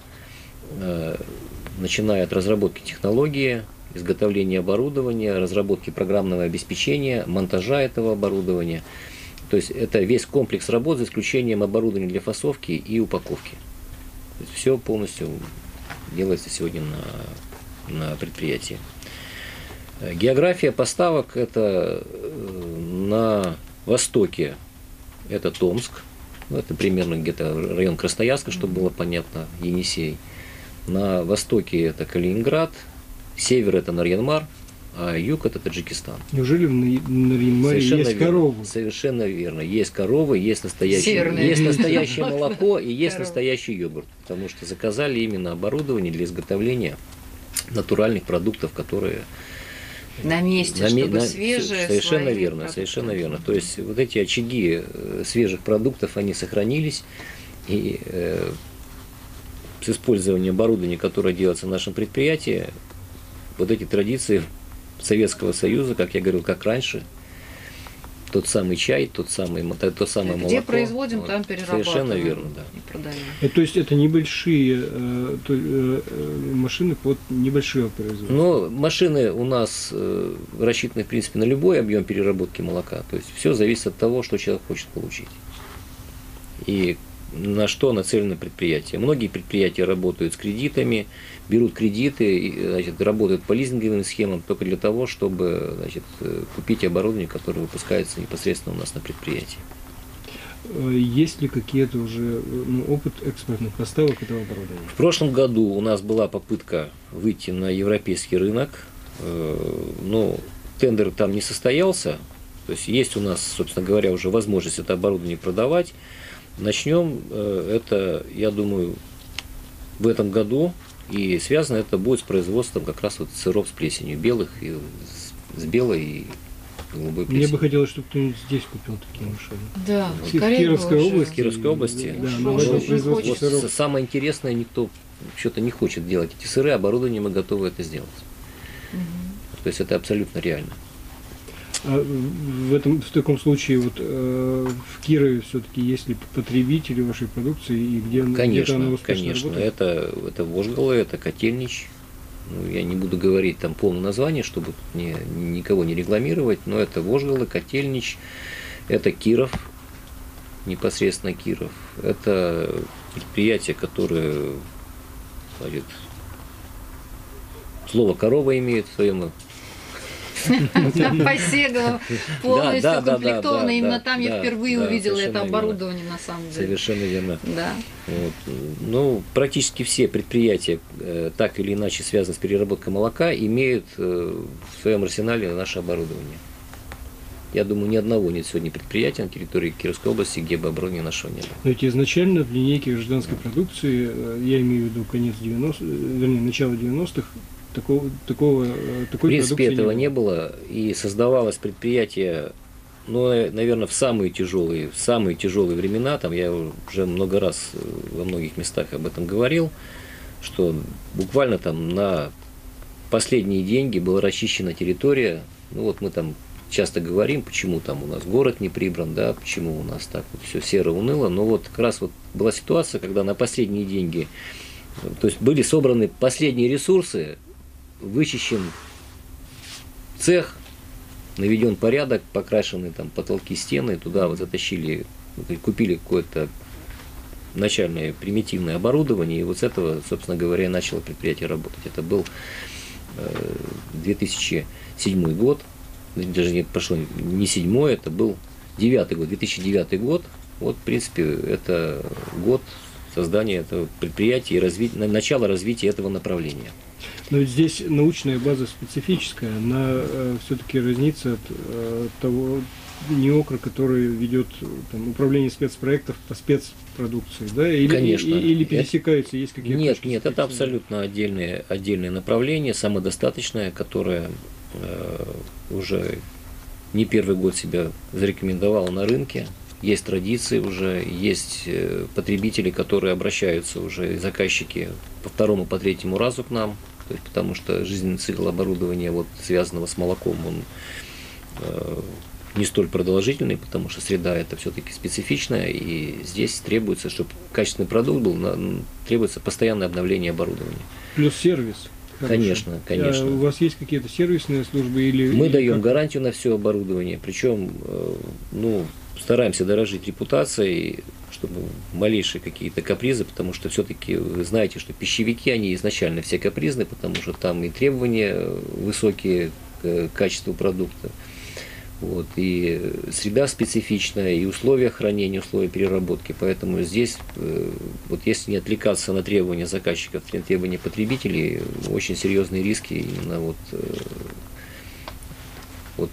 э, начиная от разработки технологии, изготовления оборудования, разработки программного обеспечения, монтажа этого оборудования. То есть это весь комплекс работ за исключением оборудования для фасовки и упаковки. То есть все полностью делается сегодня на, на предприятии. География поставок это на востоке это Томск, это примерно где-то район Красноярска, чтобы было понятно, Енисей. На востоке это Калининград, север это Нарьян-Мар, а юг это Таджикистан. Неужели в Нарьян-Маре есть верно, коровы? Совершенно верно. Есть коровы, есть настоящее, есть настоящее молоко и есть настоящий йогурт, потому что заказали именно оборудование для изготовления натуральных продуктов, которые на месте, на, чтобы на, свежие. Совершенно верно, продукты. Совершенно верно. То есть вот эти очаги свежих продуктов, они сохранились, и э, с использованием оборудования, которое делается в нашем предприятии, вот эти традиции Советского Союза, как я говорил, как раньше, тот самый чай, тот самый, то самое молоко. Где производим, вот, там перерабатываем. Совершенно верно, да. И продаем. То есть это небольшие э, то, э, машины под небольшое производство? Но машины у нас э, рассчитаны, в принципе, на любой объем переработки молока. То есть все зависит от того, что человек хочет получить. И на что нацелено предприятие. Многие предприятия работают с кредитами, берут кредиты, значит, работают по лизинговым схемам только для того, чтобы, значит, купить оборудование, которое выпускается непосредственно у нас на предприятии. Есть ли какие-то уже ну, опыт экспортных поставок этого оборудования? В прошлом году у нас была попытка выйти на европейский рынок, но тендер там не состоялся. То есть есть у нас, собственно говоря, уже возможность это оборудование продавать. Начнем это, я думаю, в этом году, и связано это будет с производством как раз вот сыров с плесенью, белых и с белой и голубой плесенью. Мне бы хотелось, чтобы кто-нибудь здесь купил такие машины. Да, в Кировской области. В Кировской области. Да, ну, на вот сыров. Самое интересное, никто что-то не хочет делать эти сыры, оборудование мы готовы это сделать. Угу. То есть это абсолютно реально. А в, этом, в таком случае вот, э, в Кирове все-таки есть ли потребители вашей продукции и где, конечно, она успешно конечно. работает? Это, это Вожгалы, это Котельнич. Ну, я не буду говорить там полное название, чтобы не, никого не рекламировать, но это Вожгалы, Котельнич, это Киров, непосредственно Киров. Это предприятие, которое, говорит, слово корова имеет в своем. Посегово полностью укомплектовано. Именно там я впервые увидела это оборудование на самом деле. Совершенно верно. Да. Вот. Ну, практически все предприятия, так или иначе связанные с переработкой молока, имеют в своем арсенале наше оборудование. я думаю, ни одного нет сегодня предприятия на территории Кировской области, где бы оборудования нашего не было. Но ведь изначально в линейке гражданской продукции, я имею в виду конец девяностых, вернее, начало девяностых, такого, такого, такой В принципе, этого не было. не было, и создавалось предприятие, ну, наверное, в самые тяжелые, в самые тяжелые времена, там я уже много раз во многих местах об этом говорил, что буквально там на последние деньги была расчищена территория. Ну вот мы там часто говорим, почему там у нас город не прибран, да, почему у нас так вот все серо, уныло. Но вот как раз вот была ситуация, когда на последние деньги, то есть были собраны последние ресурсы, вычищен цех, наведен порядок, покрашены там потолки, стены, туда вот затащили, купили какое-то начальное примитивное оборудование, и вот с этого, собственно говоря, начало предприятие работать. Это был две тысячи седьмой год, даже не прошло не седьмой, это был девятый год, две тысячи девятый год. Вот, в принципе, это год создания этого предприятия и развития, начало развития этого направления. Но ведь здесь научная база специфическая, она э, все-таки разнится от э, того НИОКРа, который ведет там, управление спецпроектов по спецпродукции, да? Или, Конечно. И, или пересекаются, есть какие-то... Нет, нет, это абсолютно отдельное, отдельное направление, самодостаточное, которое э, уже не первый год себя зарекомендовало на рынке. Есть традиции уже, есть потребители, которые обращаются уже, заказчики по второму, по третьему разу к нам, то есть, потому что жизненный цикл оборудования, вот, связанного с молоком, он э, не столь продолжительный, потому что среда это все-таки специфичная, и здесь требуется, чтобы качественный продукт был, требуется постоянное обновление оборудования. Плюс сервис. Хороший. Конечно, конечно. А у вас есть какие-то сервисные службы или... Мы или даем как? гарантию на все оборудование, причем, э, ну, стараемся дорожить репутацией, чтобы малейшие какие-то капризы, потому что все-таки вы знаете, что пищевики, они изначально все капризны, потому что там и требования высокие к качеству продукта, вот, и среда специфичная, и условия хранения, условия переработки, поэтому здесь, вот если не отвлекаться на требования заказчиков, на требования потребителей, очень серьезные риски именно вот, вот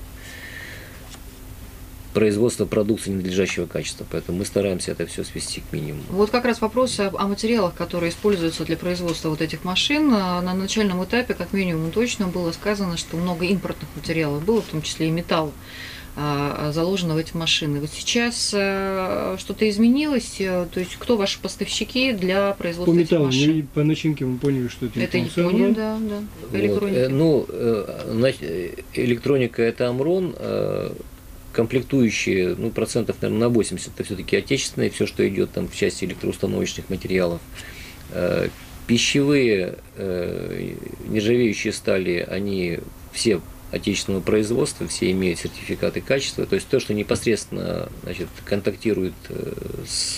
производство продукции ненадлежащего качества, поэтому мы стараемся это все свести к минимуму. Вот как раз вопрос о, о материалах, которые используются для производства вот этих машин. На начальном этапе, как минимум, точно было сказано, что много импортных материалов было, в том числе и металл, заложено в эти машины. Вот сейчас что-то изменилось, то есть кто ваши поставщики для производства по этих металлу, машин? Не, по начинке мы поняли, что это, это Япония, Япония, да, да, Вот. электроника. Ну, электроника это Амрон, комплектующие, ну, процентов, наверное, на восемьдесят это все-таки отечественные, все, что идет там в части электроустановочных материалов. Пищевые нержавеющие стали, они все отечественного производства, все имеют сертификаты качества, то есть то, что непосредственно, значит, контактирует с,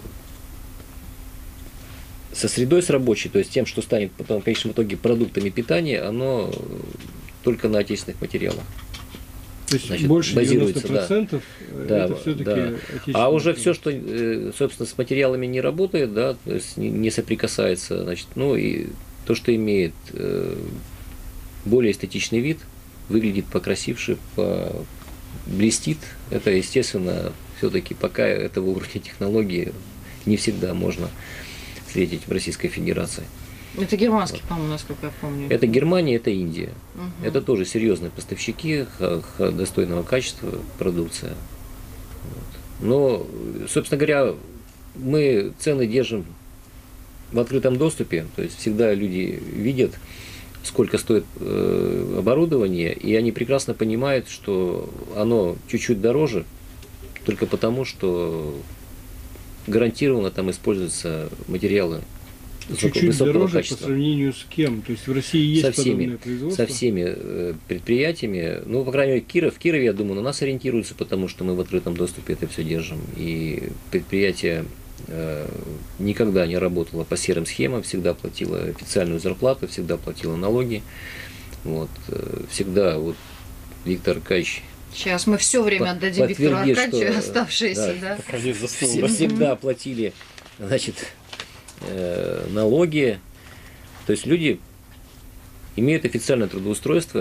со средой, с рабочей, то есть тем, что станет потом в конечном итоге продуктами питания, оно только на отечественных материалах. То есть Значит, больше базируется, девяноста процентов да. это Да, все-таки да. отечественное. А уже все, что, собственно, с материалами не работает, да, то есть не соприкасается, значит, ну и то, что имеет более эстетичный вид, выглядит покрасивше, по... блестит, это, естественно, все-таки пока этого уровня технологии не всегда можно встретить в Российской Федерации. Это германский, вот. По-моему, насколько я помню. Это Германия, это Индия. Угу. Это тоже серьезные поставщики достойного качества продукция. Вот. Но, собственно говоря, мы цены держим в открытом доступе, то есть всегда люди видят, сколько стоит э, оборудование, и они прекрасно понимают, что оно чуть-чуть дороже, только потому, что гарантированно там используются материалы чуть-чуть высокого дороже качества. По сравнению с кем? То есть в России есть со всеми, подобное производство? Со всеми э, предприятиями. Ну, по крайней мере, Киров, в Кирове, я думаю, на нас ориентируются, потому что мы в открытом доступе это все держим. И предприятие э, никогда не работало по серым схемам, всегда платило официальную зарплату, всегда платило налоги. Вот, э, всегда вот Виктор Аркадьевич. Сейчас мы все время отдадим Виктору Аркадьевичу, что, оставшееся, да. да? Все, всегда платили, значит, э, налоги. То есть люди имеют официальное трудоустройство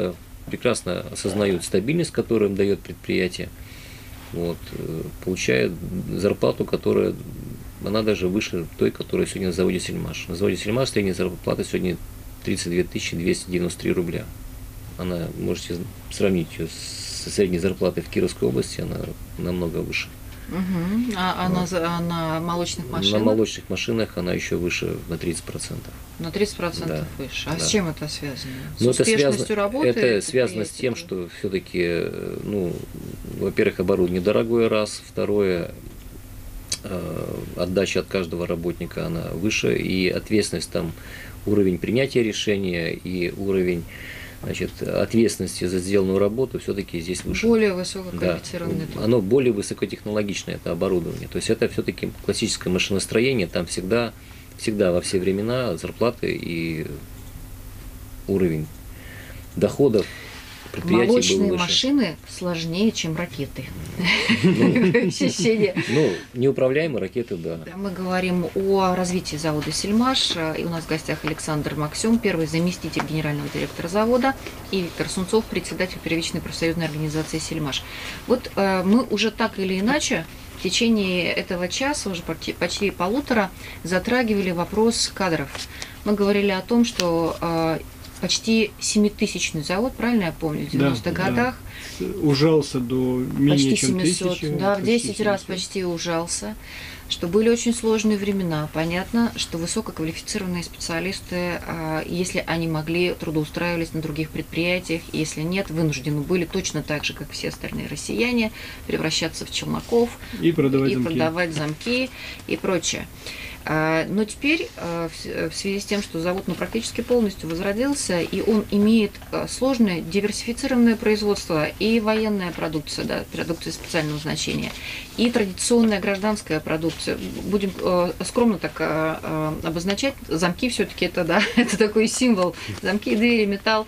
прекрасно осознают стабильность, которую им дает предприятие, вот, получают зарплату, которая, она даже выше той, которая сегодня на заводе «Сельмаш». На заводе «Сельмаш» средняя зарплата сегодня тридцать две тысячи двести девяносто три рубля. Она, можете сравнить ее с средней зарплатой в Кировской области, она намного выше. Угу. А, а, вот. на, а на молочных машинах? На молочных машинах она еще выше на тридцать процентов. На тридцать процентов да. выше. А да. с чем это связано? С ну, успешностью это связано, работы? Это связано с тем, что все-таки, ну, во-первых, оборудование дорогое, раз. Второе, отдача от каждого работника, она выше. И ответственность там, уровень принятия решения и уровень, значит, ответственности за сделанную работу все-таки здесь выше. Более высококвалифицированное. Да, оно более высокотехнологичное, это оборудование. То есть это все-таки классическое машиностроение, там всегда, всегда во все времена зарплаты и уровень доходов предприятий Молочные был выше. Машины сложнее, чем ракеты. Ну, неуправляемые ракеты, да. Мы говорим о развитии завода «Сельмаш». И у нас в гостях Александр Максюм, первый заместитель генерального директора завода, и Виктор Сунцов, председатель первичной профсоюзной организации «Сельмаш». Вот мы уже так или иначе в течение этого часа, уже почти полутора, затрагивали вопрос кадров. Мы говорили о том, что почти семитысячный завод, правильно я помню, в девяностых да, годах. Да. Ужался до менее почти чем семисот, тысячи. да, в десять раз почти ужался. Что были очень сложные времена. Понятно, что высококвалифицированные специалисты, если они могли, трудоустраивались на других предприятиях, и если нет, вынуждены были точно так же, как все остальные россияне, превращаться в челноков и продавать, и замки. продавать замки и прочее. Но теперь, в связи с тем, что завод ну, практически полностью возродился, и он имеет сложное диверсифицированное производство, и военная продукция, да, продукция специального значения, и традиционная гражданская продукция. Будем скромно так обозначать, замки все-таки это, да, это такой символ, замки, двери, металл,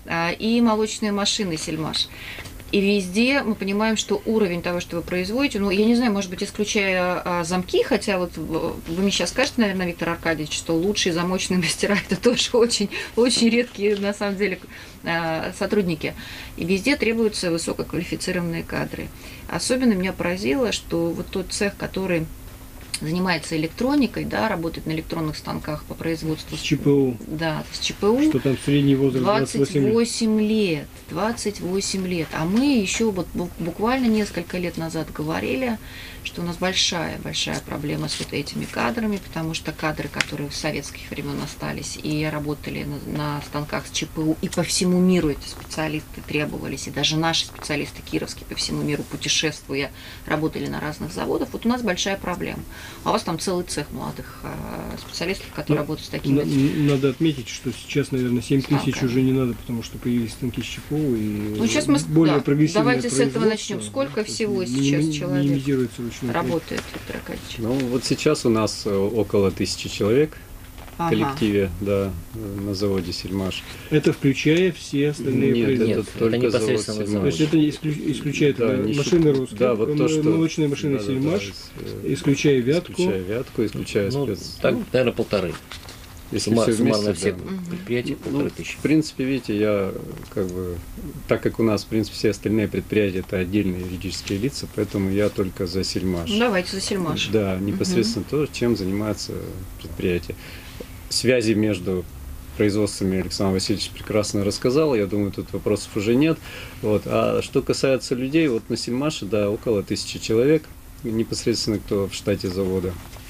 и молочные машины «Сельмаш». И везде мы понимаем, что уровень того, что вы производите, ну, я не знаю, может быть, исключая а, замки, хотя вот вы мне сейчас скажете, наверное, Виктор Аркадьевич, что лучшие замочные мастера – это тоже очень, очень редкие, на самом деле, а, сотрудники. И везде требуются высококвалифицированные кадры. Особенно меня поразило, что вот тот цех, который занимается электроникой, да, работает на электронных станках по производству. С ЧПУ. Да, с ЧПУ. Что там средний возраст двадцать восемь лет. двадцать восемь лет. А мы еще вот буквально несколько лет назад говорили, что у нас большая-большая проблема с вот этими кадрами, потому что кадры, которые с советских времен остались и работали на, на станках с ЧПУ, и по всему миру эти специалисты требовались, и даже наши специалисты кировские по всему миру путешествуя, работали на разных заводах. Вот у нас большая проблема. А у вас там целый цех молодых специалистов, которые ну, работают с такими. Надо отметить, что сейчас, наверное, семь тысяч уже не надо, потому что появились станки с ЧПУ и ну, сейчас мы, более да, прогрессивное давайте с этого начнем. Сколько всего сейчас человек работает, Виктор Аркадьевич? Ну, вот сейчас у нас около тысячи человек в коллективе, ага. да, на заводе «Сельмаш». Это включая все остальные нет, производства? Нет, только это непосредственно завод. То есть это исключает да, машины русские, да, вот то, что... молочные машины да, «Сельмаш», да, да, исключая вятку. Исключая вятку, исключая ну, спец... Так, наверное, полторы. Если Сумма, все вместе, суммарно все да. предприятия, полторы ну, тысячи. В принципе, видите, я как бы, так как у нас, в принципе, все остальные предприятия это отдельные юридические лица, поэтому я только за «Сельмаш». Ну, давайте за «Сельмаш». Да, непосредственно угу. то, чем занимается предприятие. Связи между производствами Александр Васильевич прекрасно рассказал, я думаю, тут вопросов уже нет. Вот. А что касается людей, вот на «Сельмаше, да, около тысячи человек, непосредственно кто в штате завода.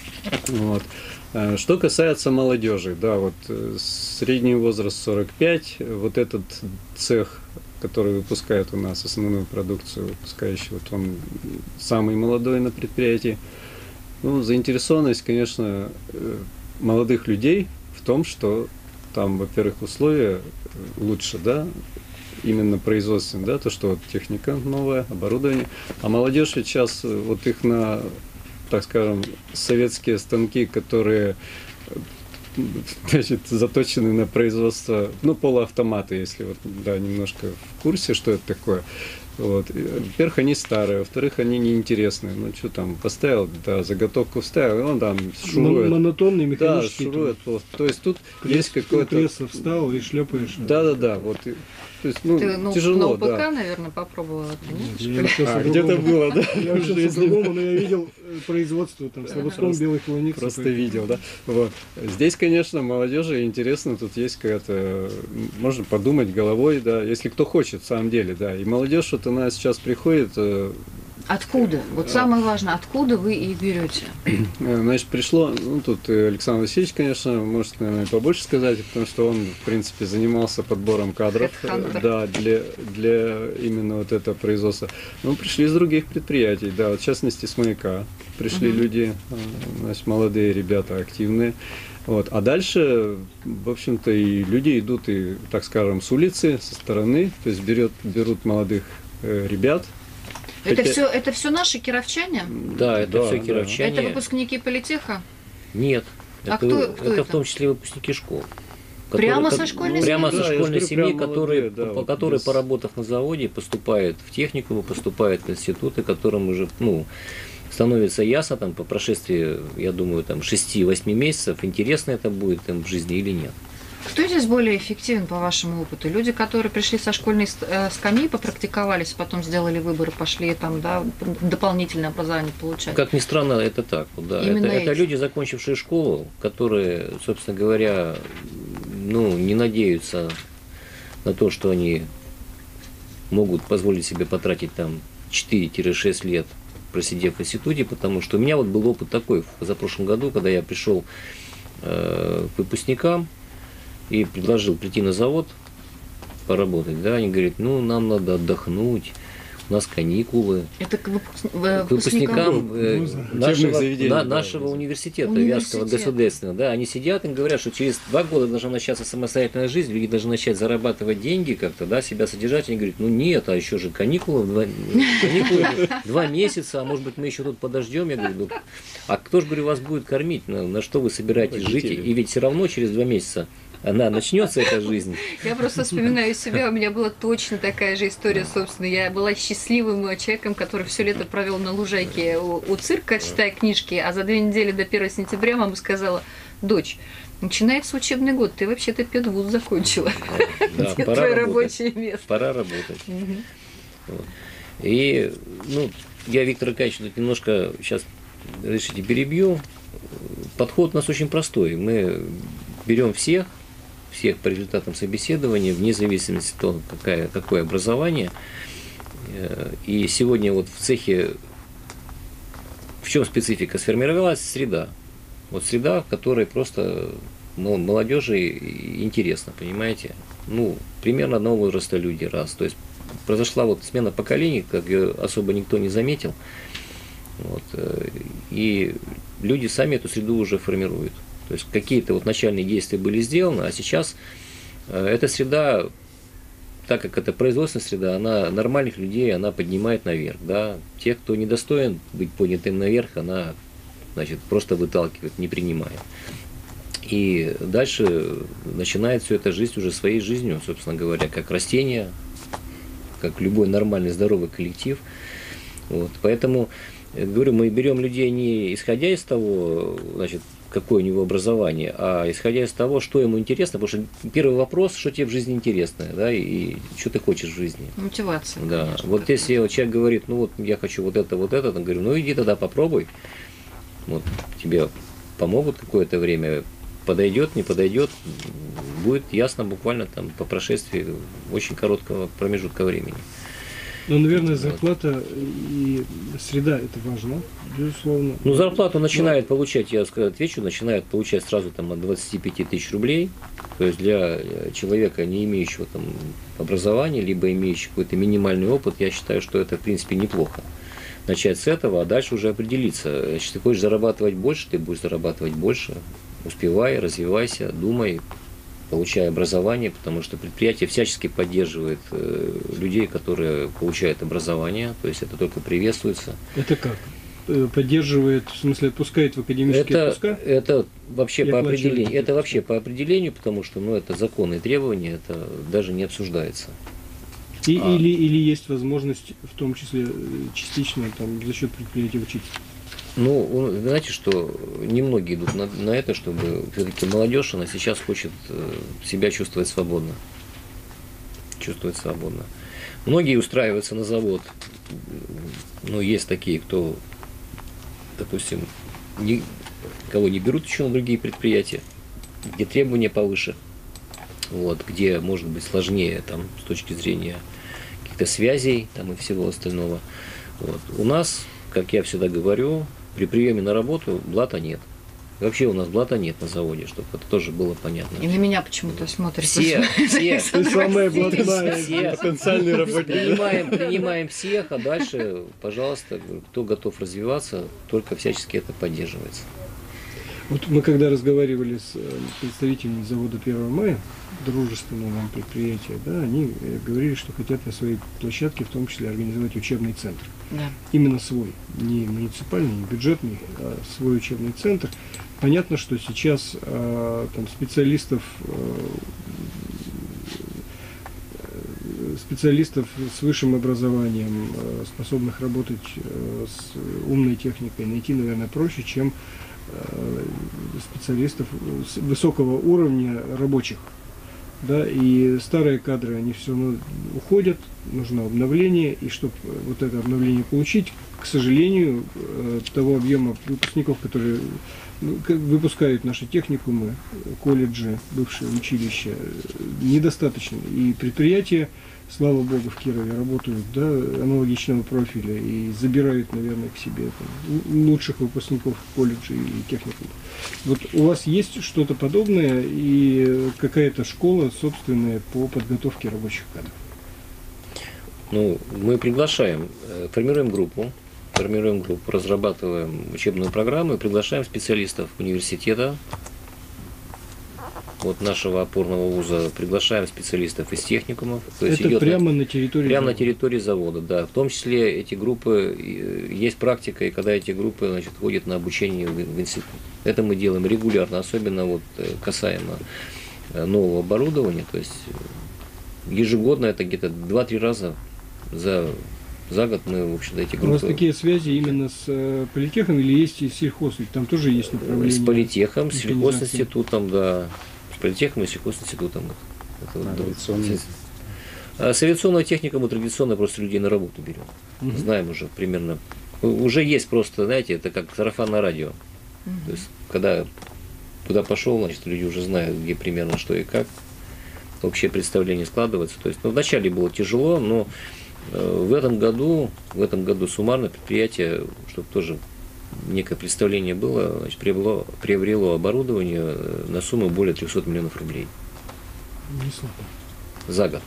Вот. Что касается молодежи, да, вот средний возраст сорок пять, вот этот цех, который выпускает у нас основную продукцию, выпускающий, вот он самый молодой на предприятии. Ну, заинтересованность, конечно, молодых людей в том, что там, во-первых, условия лучше, да, именно производственные, да, то, что вот техника новая, оборудование, а молодежь ведь сейчас, вот их на, так скажем, советские станки, которые, значит, заточены на производство, ну, полуавтоматы, если вот, да, немножко в курсе, что это такое, Вот. Во-первых, они старые, во-вторых, они неинтересные. Ну, что там, поставил, да, заготовку вставил, он там шурует. Монотонный, Да, механический. шурует. То есть тут Пресс, есть какой-то... Пресса встал и шлепаешь. Да-да-да, вот. То есть, ну, Ты ну, тяжело, на ОПК, да. наверное, попробовала, это нет? Я сейчас А, о где-то другом. было, да? Я сейчас по-другому, но я видел э, производство там, с лоском Просто- белых луниц. Просто видел, да. Вот. Здесь, конечно, молодежи интересно, тут есть какая-то, можно подумать головой, да, если кто хочет, в самом деле, да. И молодежь, вот она сейчас приходит, э, Откуда? Вот самое важное, откуда вы их берете? э, значит, пришло, ну, тут э, Александр Васильевич, конечно, может, наверное, побольше сказать, потому что он, в принципе, занимался подбором кадров, э, Headhunter. да, для, для именно вот этого производства. Ну, пришли из других предприятий, да, вот, в частности, с «Маяка». Пришли Мгм. люди, э, значит, молодые ребята, активные. Вот. А дальше, в общем-то, и люди идут, и, так скажем, с улицы, со стороны, то есть берет, берут молодых э, ребят. Это Хотя- все, это все наши кировчане? Да, это Да, все да. кировчане. Это выпускники политеха? Нет. А это, кто- кто это это? в том числе выпускники школ. Прямо Которые- со школьной Прямо семьи? со Да, я школьной же говорю, семьи, прям которые, молодые, да, по- вот которые, без- поработав на заводе, поступают в техникумы, поступают в институты, которым уже, ну, становится ясно там по прошествии, я думаю, там шести-восьми месяцев, интересно это будет им в жизни или нет. Кто здесь более эффективен, по вашему опыту? Люди, которые пришли со школьной ст- э, скамьи, попрактиковались, потом сделали выбор и пошли там, да, дополнительное образование получать? Как ни странно, это так. вот, Да. Именно Это, это эти. люди, закончившие школу, которые, собственно говоря, ну, не надеются на то, что они могут позволить себе потратить там четыре-шесть лет, просидев в институте, потому что у меня вот был опыт такой в позапрошлом году, когда я пришел э, к выпускникам и предложил прийти на завод поработать, да, они говорят, ну, нам надо отдохнуть, у нас каникулы. Это к, выпуск- э, К выпускникам э, вуза. нашего, заведений, на- да, нашего вуза. университета, Университет. Вятского государственного, да, они сидят и говорят, что через два года должна начаться самостоятельная жизнь, люди должны начать зарабатывать деньги как-то, да, себя содержать. Они говорят, ну нет, а еще же каникулы, два, каникулы два месяца, а может быть мы еще тут подождем. Я говорю, ну, а кто же, говорю, вас будет кормить, на, на что вы собираетесь жить? Родители. И ведь все равно через два месяца она начнется, эта жизнь. Я просто вспоминаю себя, у меня была точно такая же история, собственно. Я была счастливым человеком, который все лето провел на лужайке у, у цирка, читая книжки, а за две недели до первого сентября мама сказала, дочь, начинается учебный год, ты вообще-то педвуз закончила. Да, Где пора твое работать. рабочее место? Пора работать. Мгм. Вот. И, ну, я, Виктор Аркадьевич, тут немножко сейчас, разрешите, перебью. Подход у нас очень простой. Мы берем всех, всех по результатам собеседования, вне зависимости от того, какая, какое образование. Э, И сегодня вот в цехе, в чем специфика? Сформировалась среда. Вот среда, в которой просто мол- молодежи интересно, понимаете? Ну, примерно одного возраста люди, раз. То есть произошла вот смена поколений, как ее особо никто не заметил. Вот, э, и люди сами эту среду уже формируют. То есть какие-то вот начальные действия были сделаны, а сейчас э, эта среда, так как это производственная среда, она нормальных людей она поднимает наверх. Да? Тех, кто недостоин быть поднятым наверх, она, значит, просто выталкивает, не принимает. И дальше начинает все это жизнь уже своей жизнью, собственно говоря, как растение, как любой нормальный здоровый коллектив. Вот. Поэтому, я говорю, мы берем людей не исходя из того, значит, какое у него образование, а исходя из того, что ему интересно, потому что первый вопрос, что тебе в жизни интересно, да, и, и что ты хочешь в жизни. Мотивация. Да. конечно, Вот какая-то. если вот человек говорит, ну вот я хочу вот это, вот это, я говорю, ну иди тогда попробуй, вот тебе помогут какое-то время, подойдет, не подойдет, будет ясно буквально там по прошествии очень короткого промежутка времени. Ну, наверное, зарплата и среда это важно, безусловно. Ну, зарплату начинает получать, я отвечу, начинает получать сразу там от двадцати пяти тысяч рублей. То есть для человека, не имеющего там образования, либо имеющего какой-то минимальный опыт, я считаю, что это в принципе неплохо. Начать с этого, а дальше уже определиться. Если ты хочешь зарабатывать больше, ты будешь зарабатывать больше. Успевай, развивайся, думай, получай образование, потому что предприятие всячески поддерживает э, людей, которые получают образование, то есть это только приветствуется. Это как? Э, Поддерживает, в смысле, отпускает в академические Это, отпуска? это вообще И по оплачивает определению, эти это вообще отпуска. по определению, потому что ну, это законные требования, это даже не обсуждается. И, А. или, или есть возможность, в том числе частично там, за счет предприятия учиться? Ну, вы знаете, что немногие идут на, на это, чтобы все-таки молодежь, она сейчас хочет себя чувствовать свободно. Чувствовать свободно. Многие устраиваются на завод. Ну, есть такие, кто, допустим, не, кого не берут еще на другие предприятия, где требования повыше, вот, где может быть сложнее там, с точки зрения каких-то связей там, и всего остального. Вот. У нас, как я всегда говорю, при приеме на работу блата нет. Вообще у нас блата нет на заводе, чтобы это тоже было понятно. И на меня почему-то смотрите. Все, все, Ты самая блатная. все, Потенциальный работник. принимаем, принимаем всех, а дальше, пожалуйста, кто готов развиваться, только всячески это поддерживается. Вот мы когда разговаривали с э, представителями завода первого мая, дружественного нам предприятия, да, они э, говорили, что хотят на своей площадке в том числе организовать учебный центр. Да. Именно свой, не муниципальный, не бюджетный, а свой учебный центр. Понятно, что сейчас э, там специалистов э, специалистов с высшим образованием, э, способных работать э, с умной техникой, найти, наверное, проще, чем специалистов высокого уровня рабочих. Да, и старые кадры, они все равно уходят, нужно обновление, и чтобы вот это обновление получить, к сожалению, того объема выпускников, которые выпускают наши техникумы, колледжи, бывшие училища, недостаточно. И предприятия, слава богу, в Кирове работают, да, аналогичного профиля и забирают, наверное, к себе там, лучших выпускников колледжей и техникумов. Вот у вас есть что-то подобное и какая-то школа собственная по подготовке рабочих кадров? Ну, мы приглашаем, формируем группу, формируем группу, разрабатываем учебную программу и приглашаем специалистов университета, вот нашего опорного вуза, приглашаем специалистов из техникумов. То есть это прямо на, на территории Прямо завода. на территории завода, да. В том числе эти группы, есть практика, и когда эти группы, значит, ходят на обучение в, в институт. Это мы делаем регулярно, особенно вот касаемо нового оборудования. То есть ежегодно это где-то два-три раза за, за год мы, в общем-то, эти группы... У вас такие связи именно с э, политехом или есть и сельхоз? Там тоже есть направление? С политехом, с сельхозинститутом, да. С политехом и сельхозинститутом. Это вот, Авиационный. А с авиационного техника мы традиционно просто людей на работу берем. Мгм. Знаем уже примерно. Уже есть просто, знаете, это как сарафанное радио. То есть, когда куда пошел, значит, люди уже знают, где примерно что и как. Общее представление складывается. То есть, ну, вначале было тяжело, но э, в этом году, в этом году суммарно предприятие, чтобы тоже некое представление было, значит, приобрело, приобрело оборудование на сумму более трехсот миллионов рублей Не слабо. за год.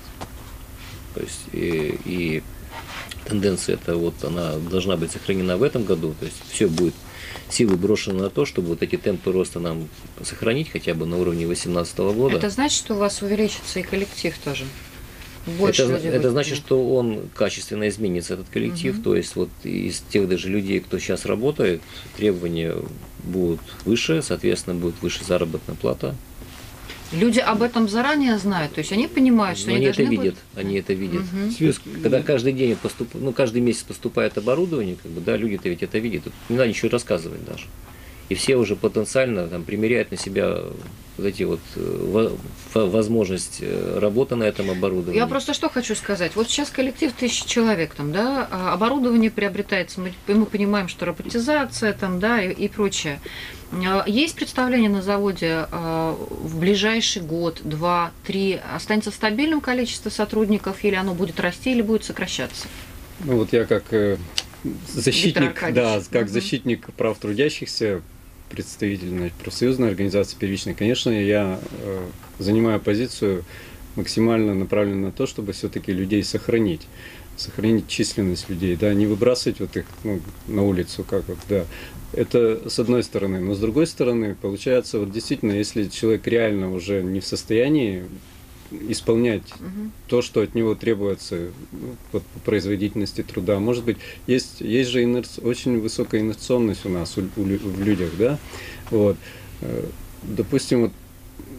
То есть и, и тенденция эта вот она должна быть сохранена в этом году. То есть все будет силы брошены на то, чтобы вот эти темпы роста нам сохранить хотя бы на уровне две тысячи восемнадцатого года. Это значит, что у вас увеличится и коллектив тоже? Больше это, людей это будет? значит, что он качественно изменится, этот коллектив. Мгм. То есть вот из тех даже людей, кто сейчас работает, требования будут выше, соответственно, будет выше заработная плата. Люди об этом заранее знают, то есть они понимают, что Но они, они это должны видят, будут... они это видят. Мгм. То есть, когда каждый день поступ... ну, каждый месяц поступает оборудование, как бы, да, люди-то ведь это видят. Тут не надо ничего рассказывать даже. И все уже потенциально там, примеряют на себя вот эти вот э, во- возможность э, работы на этом оборудовании. Я просто что хочу сказать. Вот сейчас коллектив тысячи человек, там, да, а оборудование приобретается, мы, мы понимаем, что роботизация там, да, и, и прочее. А, Есть представление на заводе а, в ближайший год, два, три, останется стабильным количество сотрудников, или оно будет расти, или будет сокращаться? Ну вот я как э, защитник, Аркадьевич. да, как Мгм. защитник прав трудящихся, представитель, значит, профсоюзной организации первичной, конечно, я э, занимаю позицию максимально направленную на то, чтобы все-таки людей сохранить, сохранить численность людей, да, не выбрасывать вот их ну, на улицу, как вот, да. Это с одной стороны, но с другой стороны, получается, вот действительно, если человек реально уже не в состоянии исполнять Мгм. то, что от него требуется ну, вот, по производительности труда. Может быть, есть, есть же инерц... очень высокая инерционность у нас у, у лю- в людях, да? Вот. Э, Допустим, вот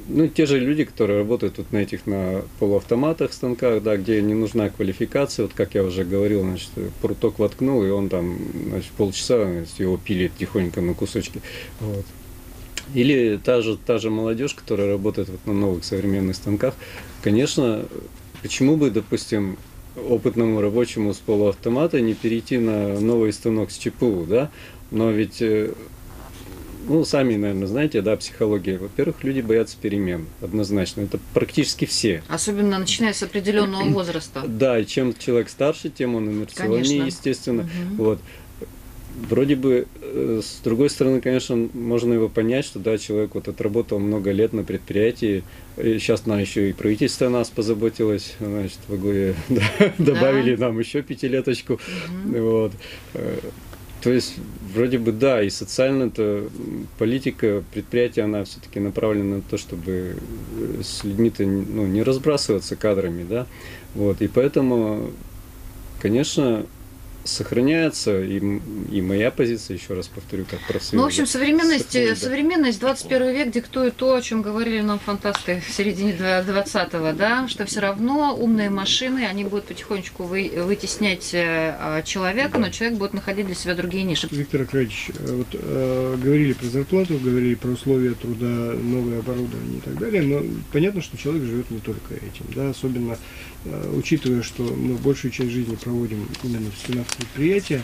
ну, те же люди, которые работают вот на этих, на полуавтоматах станках, да, где не нужна квалификация, вот как я уже говорил, значит, пруток воткнул, и он там, значит, полчаса значит, его пилит тихонько на кусочки. Вот. Или та же, та же молодежь, которая работает вот на новых современных станках, конечно, почему бы, допустим, опытному рабочему с полуавтомата не перейти на новый станок с ЧПУ, да? Но ведь, ну, сами, наверное, знаете, да, психология. Во-первых, люди боятся перемен, однозначно. Это практически все. Особенно начиная с определенного возраста. Да, и чем человек старше, тем он инерционнее, естественно. Угу. Вот. Вроде бы, с другой стороны, конечно, можно его понять, что да, человек вот отработал много лет на предприятии, и сейчас нам еще и правительство о нас позаботилось, значит, во главе да, да. добавили нам еще пятилеточку. Угу. Вот. То есть, вроде бы, да, и социально-то политика предприятия, она все-таки направлена на то, чтобы с людьми-то ну, не разбрасываться кадрами, да, вот, и поэтому, конечно, сохраняется и, и моя позиция, еще раз повторю, как профсоюза. Ну, в общем, современность, да. современность двадцать первый век диктует то, о чем говорили нам фантасты в середине двадцатого, да, что все равно умные машины, они будут потихонечку вы, вытеснять человека, да. но человек будет находить для себя другие ниши. Виктор Аркадьевич, вот э, говорили про зарплату, говорили про условия труда, новое оборудование и так далее, но понятно, что человек живет не только этим, да, особенно э, учитывая, что мы большую часть жизни проводим именно в стенах предприятия,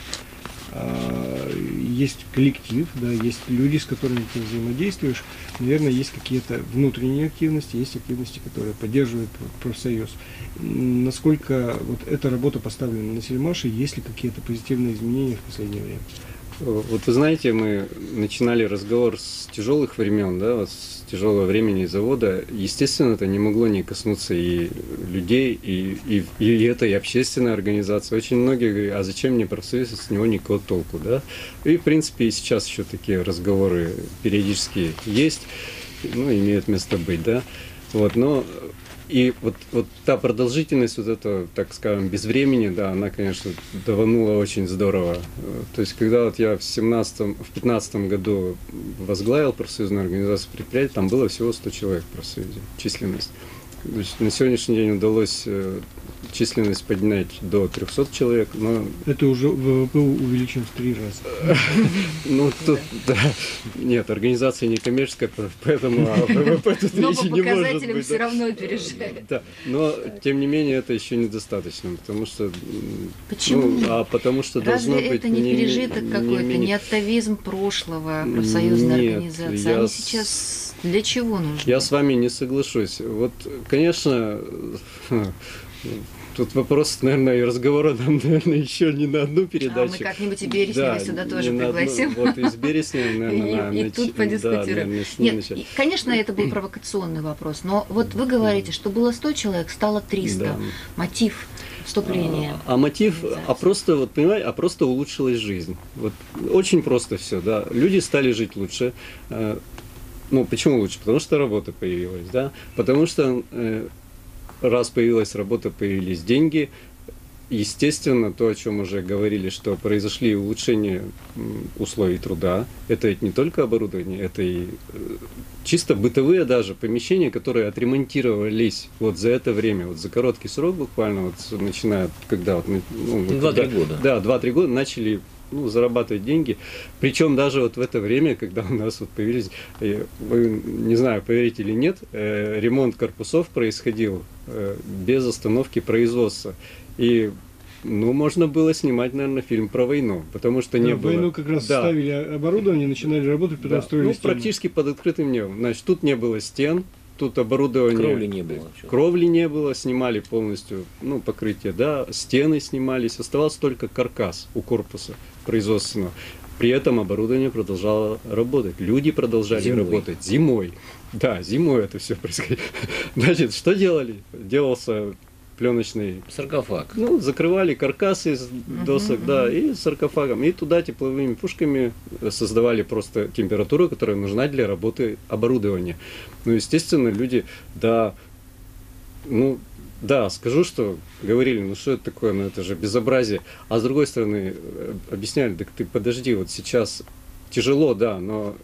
есть коллектив, да, есть люди, с которыми ты взаимодействуешь, наверное, есть какие-то внутренние активности, есть активности, которые поддерживают профсоюз. Насколько вот эта работа поставлена на Сельмаше, есть ли какие-то позитивные изменения в последнее время? Вот вы знаете, мы начинали разговор с тяжелых времен, да, вот с тяжелого времени завода. Естественно, это не могло не коснуться и людей, и, и, и это, и общественная организация. Очень многие говорят, а зачем мне профсоюз, с него никакого толку, да? И, в принципе, и сейчас еще такие разговоры периодически есть, ну, имеют место быть, да. Вот, но и вот, вот та продолжительность вот этого, так скажем, безвремени, да, она, конечно, даванула очень здорово. То есть, когда вот я в семнадцатом, в пятнадцатом году возглавил профсоюзную организацию предприятий, там было всего сто человек в профсоюзе, численность. То есть, на сегодняшний день удалось численность поднять до трёхсот человек, но... Это уже ВВП увеличен в три раза. Ну, тут, да, нет, организация не коммерческая, поэтому ВВП тут речи не может быть. Но по показателям все равно опережает. Да, но, тем не менее, это еще недостаточно, потому что... Почему? Ну, а потому что должно быть... Разве это не пережиток какой-то, не атовизм прошлого профсоюзной организации? Они сейчас... Для чего нужны? Я с вами не соглашусь. Вот, конечно, тут вопрос, наверное, и разговора нам, наверное, еще не на одну передачу. А мы как-нибудь и Береснева да, сюда тоже пригласим. Одну, вот из Береснева, наверное, и, и тут подискутируем. Да, Нет, и, конечно, это был провокационный вопрос, но вот вы говорите, что было сто человек, стало триста. Да. Мотив вступления. А, а мотив, а просто, вот понимаете, а просто улучшилась жизнь. Вот очень просто все, да. Люди стали жить лучше. Ну, почему лучше? Потому что работа появилась, да? Потому что э, раз появилась работа, появились деньги. Естественно, то, о чем уже говорили, что произошли улучшения условий труда. Это ведь не только оборудование, это и э, чисто бытовые даже помещения, которые отремонтировались вот за это время, вот за короткий срок буквально, вот начиная, когда вот... Ну, два-три года. Да, два-три года начали... Ну, зарабатывать деньги. Причем даже вот в это время, когда у нас вот появились, вы, не знаю, поверите или нет, э, ремонт корпусов происходил э, без остановки производства. И, ну, можно было снимать, наверное, фильм про войну, потому что не да, было... Войну как раз да. ставили оборудование, начинали работать, потом да. строили Ну, стены. практически под открытым небом. Значит, тут не было стен, тут оборудование... Кровли не было. Кровли не было, снимали полностью, ну, покрытие, да, стены снимались, оставался только каркас у корпуса производственного. При этом оборудование продолжало работать, люди продолжали зимой. работать зимой. Да, зимой это все происходило. Значит, что делали? Делался пленочный саркофаг. Ну, закрывали каркас из досок, uh-huh, да, uh-huh. и саркофагом. И туда тепловыми пушками создавали просто температуру, которая нужна для работы оборудования. Ну, естественно, люди, да, ну, да, скажу, что говорили, ну что это такое, ну это же безобразие. А с другой стороны, объясняли, так ты подожди, вот сейчас тяжело, да, но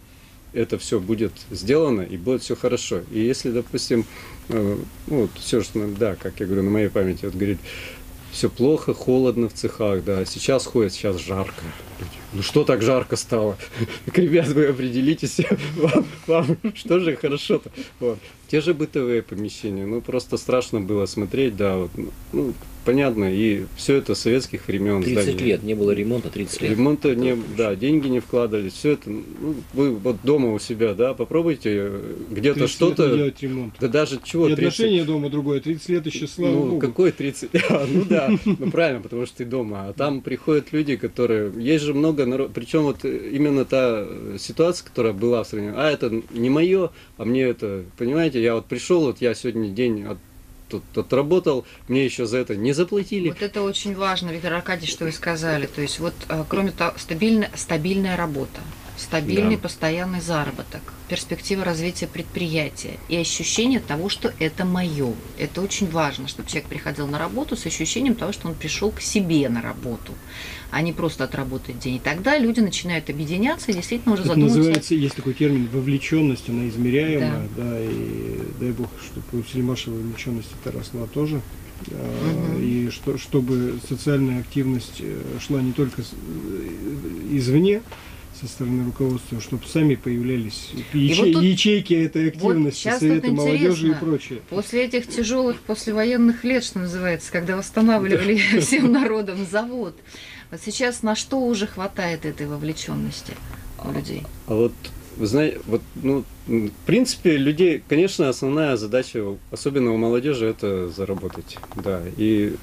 это все будет сделано и будет все хорошо. И если, допустим, э, ну, вот все, что, да, как я говорю, на моей памяти, вот говорит, все плохо, холодно в цехах, да, сейчас ходят, сейчас жарко. Ну что так жарко стало? Так, ребят, вы определитесь, вам, вам, что же хорошо-то? Вот. Те же бытовые помещения, ну просто страшно было смотреть, да, вот, ну, понятно, и все это советских времен. тридцать здания. лет, не было ремонта, тридцать лет. Ремонта не, да, деньги не вкладывались, все это, ну, вы вот дома у себя, да, попробуйте где-то что-то, делать ремонт. да даже чего, И тридцать отношения дома другое, тридцать лет еще, слава ну, богу. какой тридцать? А, ну да, ну правильно, потому что ты дома. А там приходят люди, которые... Есть же много народа. Причем вот именно та ситуация, которая была в стране. А, это не мое, а мне это... Понимаете, я вот пришел, вот я сегодня день от, тут отработал, мне еще за это не заплатили. Вот это очень важно, Виктор Аркадьевич, что вы сказали. То есть вот, э, кроме того, стабильная, стабильная работа, стабильный Да. постоянный заработок, перспектива развития предприятия и ощущение того, что это мое. Это очень важно, чтобы человек приходил на работу с ощущением того, что он пришел к себе на работу, а не просто отработать день. И тогда люди начинают объединяться и действительно уже Это задумываться. называется, есть такой термин, вовлеченность, она измеряема, да, да и дай бог, чтобы у Сельмаша вовлеченность это росла тоже. А, Мгм. И что, чтобы социальная активность э, шла не только с- э, извне, со стороны руководства, чтобы сами появлялись яче- вот тут- ячейки этой активности, щас советы тут молодежи и интересно. прочее. После этих тяжелых послевоенных лет, что называется, когда восстанавливали всем народом завод, вот сейчас на что уже хватает этой вовлеченности у людей? А вот, вы знаете, вот, ну, в принципе, людей, конечно, основная задача, особенно у молодежи, это заработать, да, и,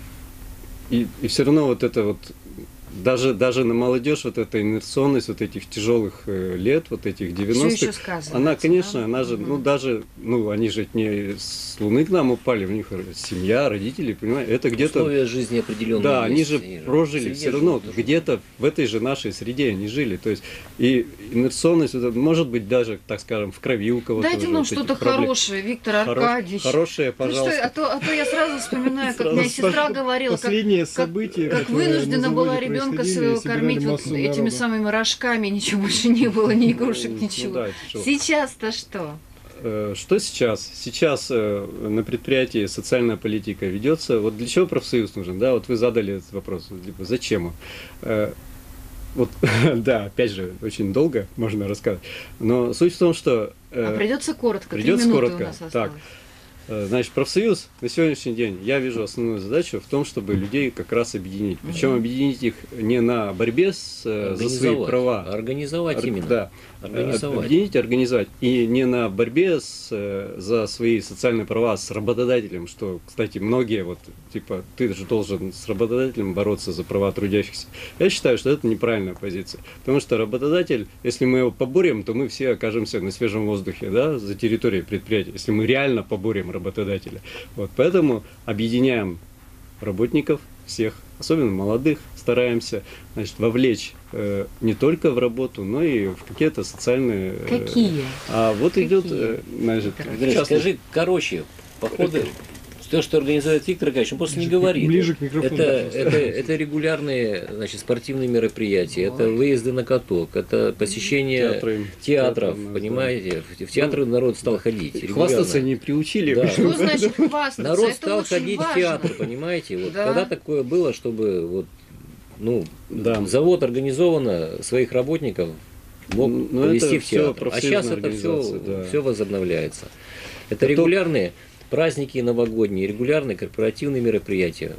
и, и все равно вот это вот, даже, даже на молодежь вот эта инерционность вот этих тяжелых э, лет, вот этих Все еще девяностых, сказывается. она, конечно, да? она же, ну, Мгм. даже, ну, они же не с Луны к нам упали, у них семья, родители, понимаете, это где-то... Условия жизни определенные. Да, они есть, же и прожили среде все равно, живут тоже. где-то в этой же нашей среде они жили. То есть и инерционность, это может быть даже, так скажем, в крови у кого-то. Дайте уже нам вот эти что-то проблемы. хорошее, Виктор Хорош- Аркадьевич. Хорошее, Ну что, пожалуйста. а, то, а то я сразу вспоминаю, как Сразу моя сестра говорила, как, Последнее как, событие, как которое на вынуждена заводе была ребенка происходили, своего собирали кормить вот массу этими народа. самыми рожками, ничего больше не было, ни игрушек, Ну, ничего. да, тяжело. Сейчас-то что? Э, Что сейчас? Сейчас э, на предприятии социальная политика ведется. Вот для чего профсоюз нужен? Да, вот вы задали этот вопрос. Типа, зачем он? Э, Вот, да, опять же, очень долго можно рассказать. Но суть в том, что... э, А придется коротко, три придется минуты коротко. у нас осталось. Так. Э, Значит, профсоюз на сегодняшний день, я вижу основную задачу в том, чтобы людей как раз объединить. Причем Мгм. объединить их не на борьбе с, э, за свои Организовать. права. Организовать Ор- именно. Да. Организовать. Объединить, организовать. И не на борьбе с, э, за свои социальные права с работодателем, что, кстати, многие, вот, типа, ты же должен с работодателем бороться за права трудящихся. Я считаю, что это неправильная позиция. Потому что работодатель, если мы его поборем, то мы все окажемся на свежем воздухе, да, за территорией предприятия, если мы реально поборем работодателя. Вот, поэтому объединяем работников всех, особенно молодых, стараемся, значит, вовлечь э, не только в работу, но и в какие-то социальные... э, Какие? А вот идет, Какие? э, значит, Андрей, в частности- скажи, короче, походу, то, что организует Виктор Аркадьевич, он просто не Ближе к- говорит. ближе к микрофону, Это, пожалуйста. это, это регулярные, значит, спортивные мероприятия, это Ой. выезды на каток, это посещение Театры. театров, Театры у нас, понимаете? В в театры народ стал ходить. регулярно. Хвастаться не приучили. Да. Что значит хвастаться? Народ Это стал очень ходить важно. в театр, понимаете? Вот Да. когда такое было, чтобы вот, ну, Да. завод организованно своих работников мог Ну, это повести в всё театр. А профсоюзная сейчас это все, организация, да. все возобновляется. Это Это регулярные праздники новогодние, регулярные корпоративные мероприятия.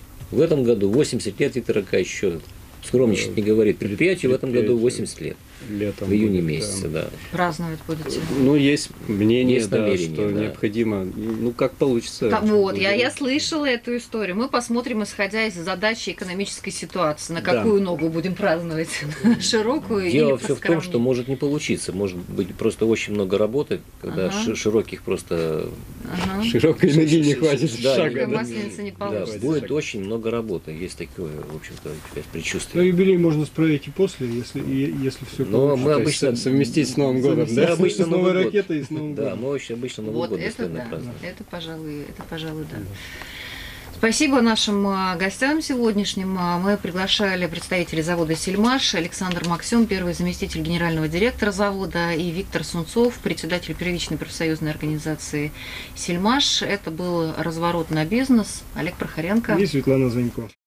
В этом году восемьдесят лет, Виктор Аркадьевич еще скромничать не говорит. Предприятию в этом году Предприятию. восемьдесят лет. Летом В июне будет, месяце, да. да. Праздновать будете. Ну, есть мнение, Есть да, намерение, что да. необходимо, ну, как получится. Да, вот, я, Ну, я слышала эту историю. Мы посмотрим, исходя из задачи экономической ситуации, на Да. какую ногу будем праздновать. Широкую Дело или все в том, что поскромнее? может не получиться. Может быть просто очень много работы, когда Ага. ши- широких просто Ага. Широкой ноги не хватит Да, шага. Широкой да. масленицы не Да, получится. будет очень много работы. Есть такое, в общем-то, Но предчувствие. юбилей можно справить и после, если, и- если все Но мы То есть обычно совместить с Новым годом, Мы да? обычно с новой Новый год. ракетой и с Новым Да, годом. мы очень обычно Новый Вот год это достойно да, празднуем. это, пожалуй, это, пожалуй, да. Спасибо нашим гостям сегодняшним. Мы приглашали представителей завода «Сельмаш», Александр Максюм, первый заместитель генерального директора завода, и Виктор Сунцов, председатель первичной профсоюзной организации «Сельмаш». Это был «Разворот на бизнес». Олег Прохоренко и Светлана Занько.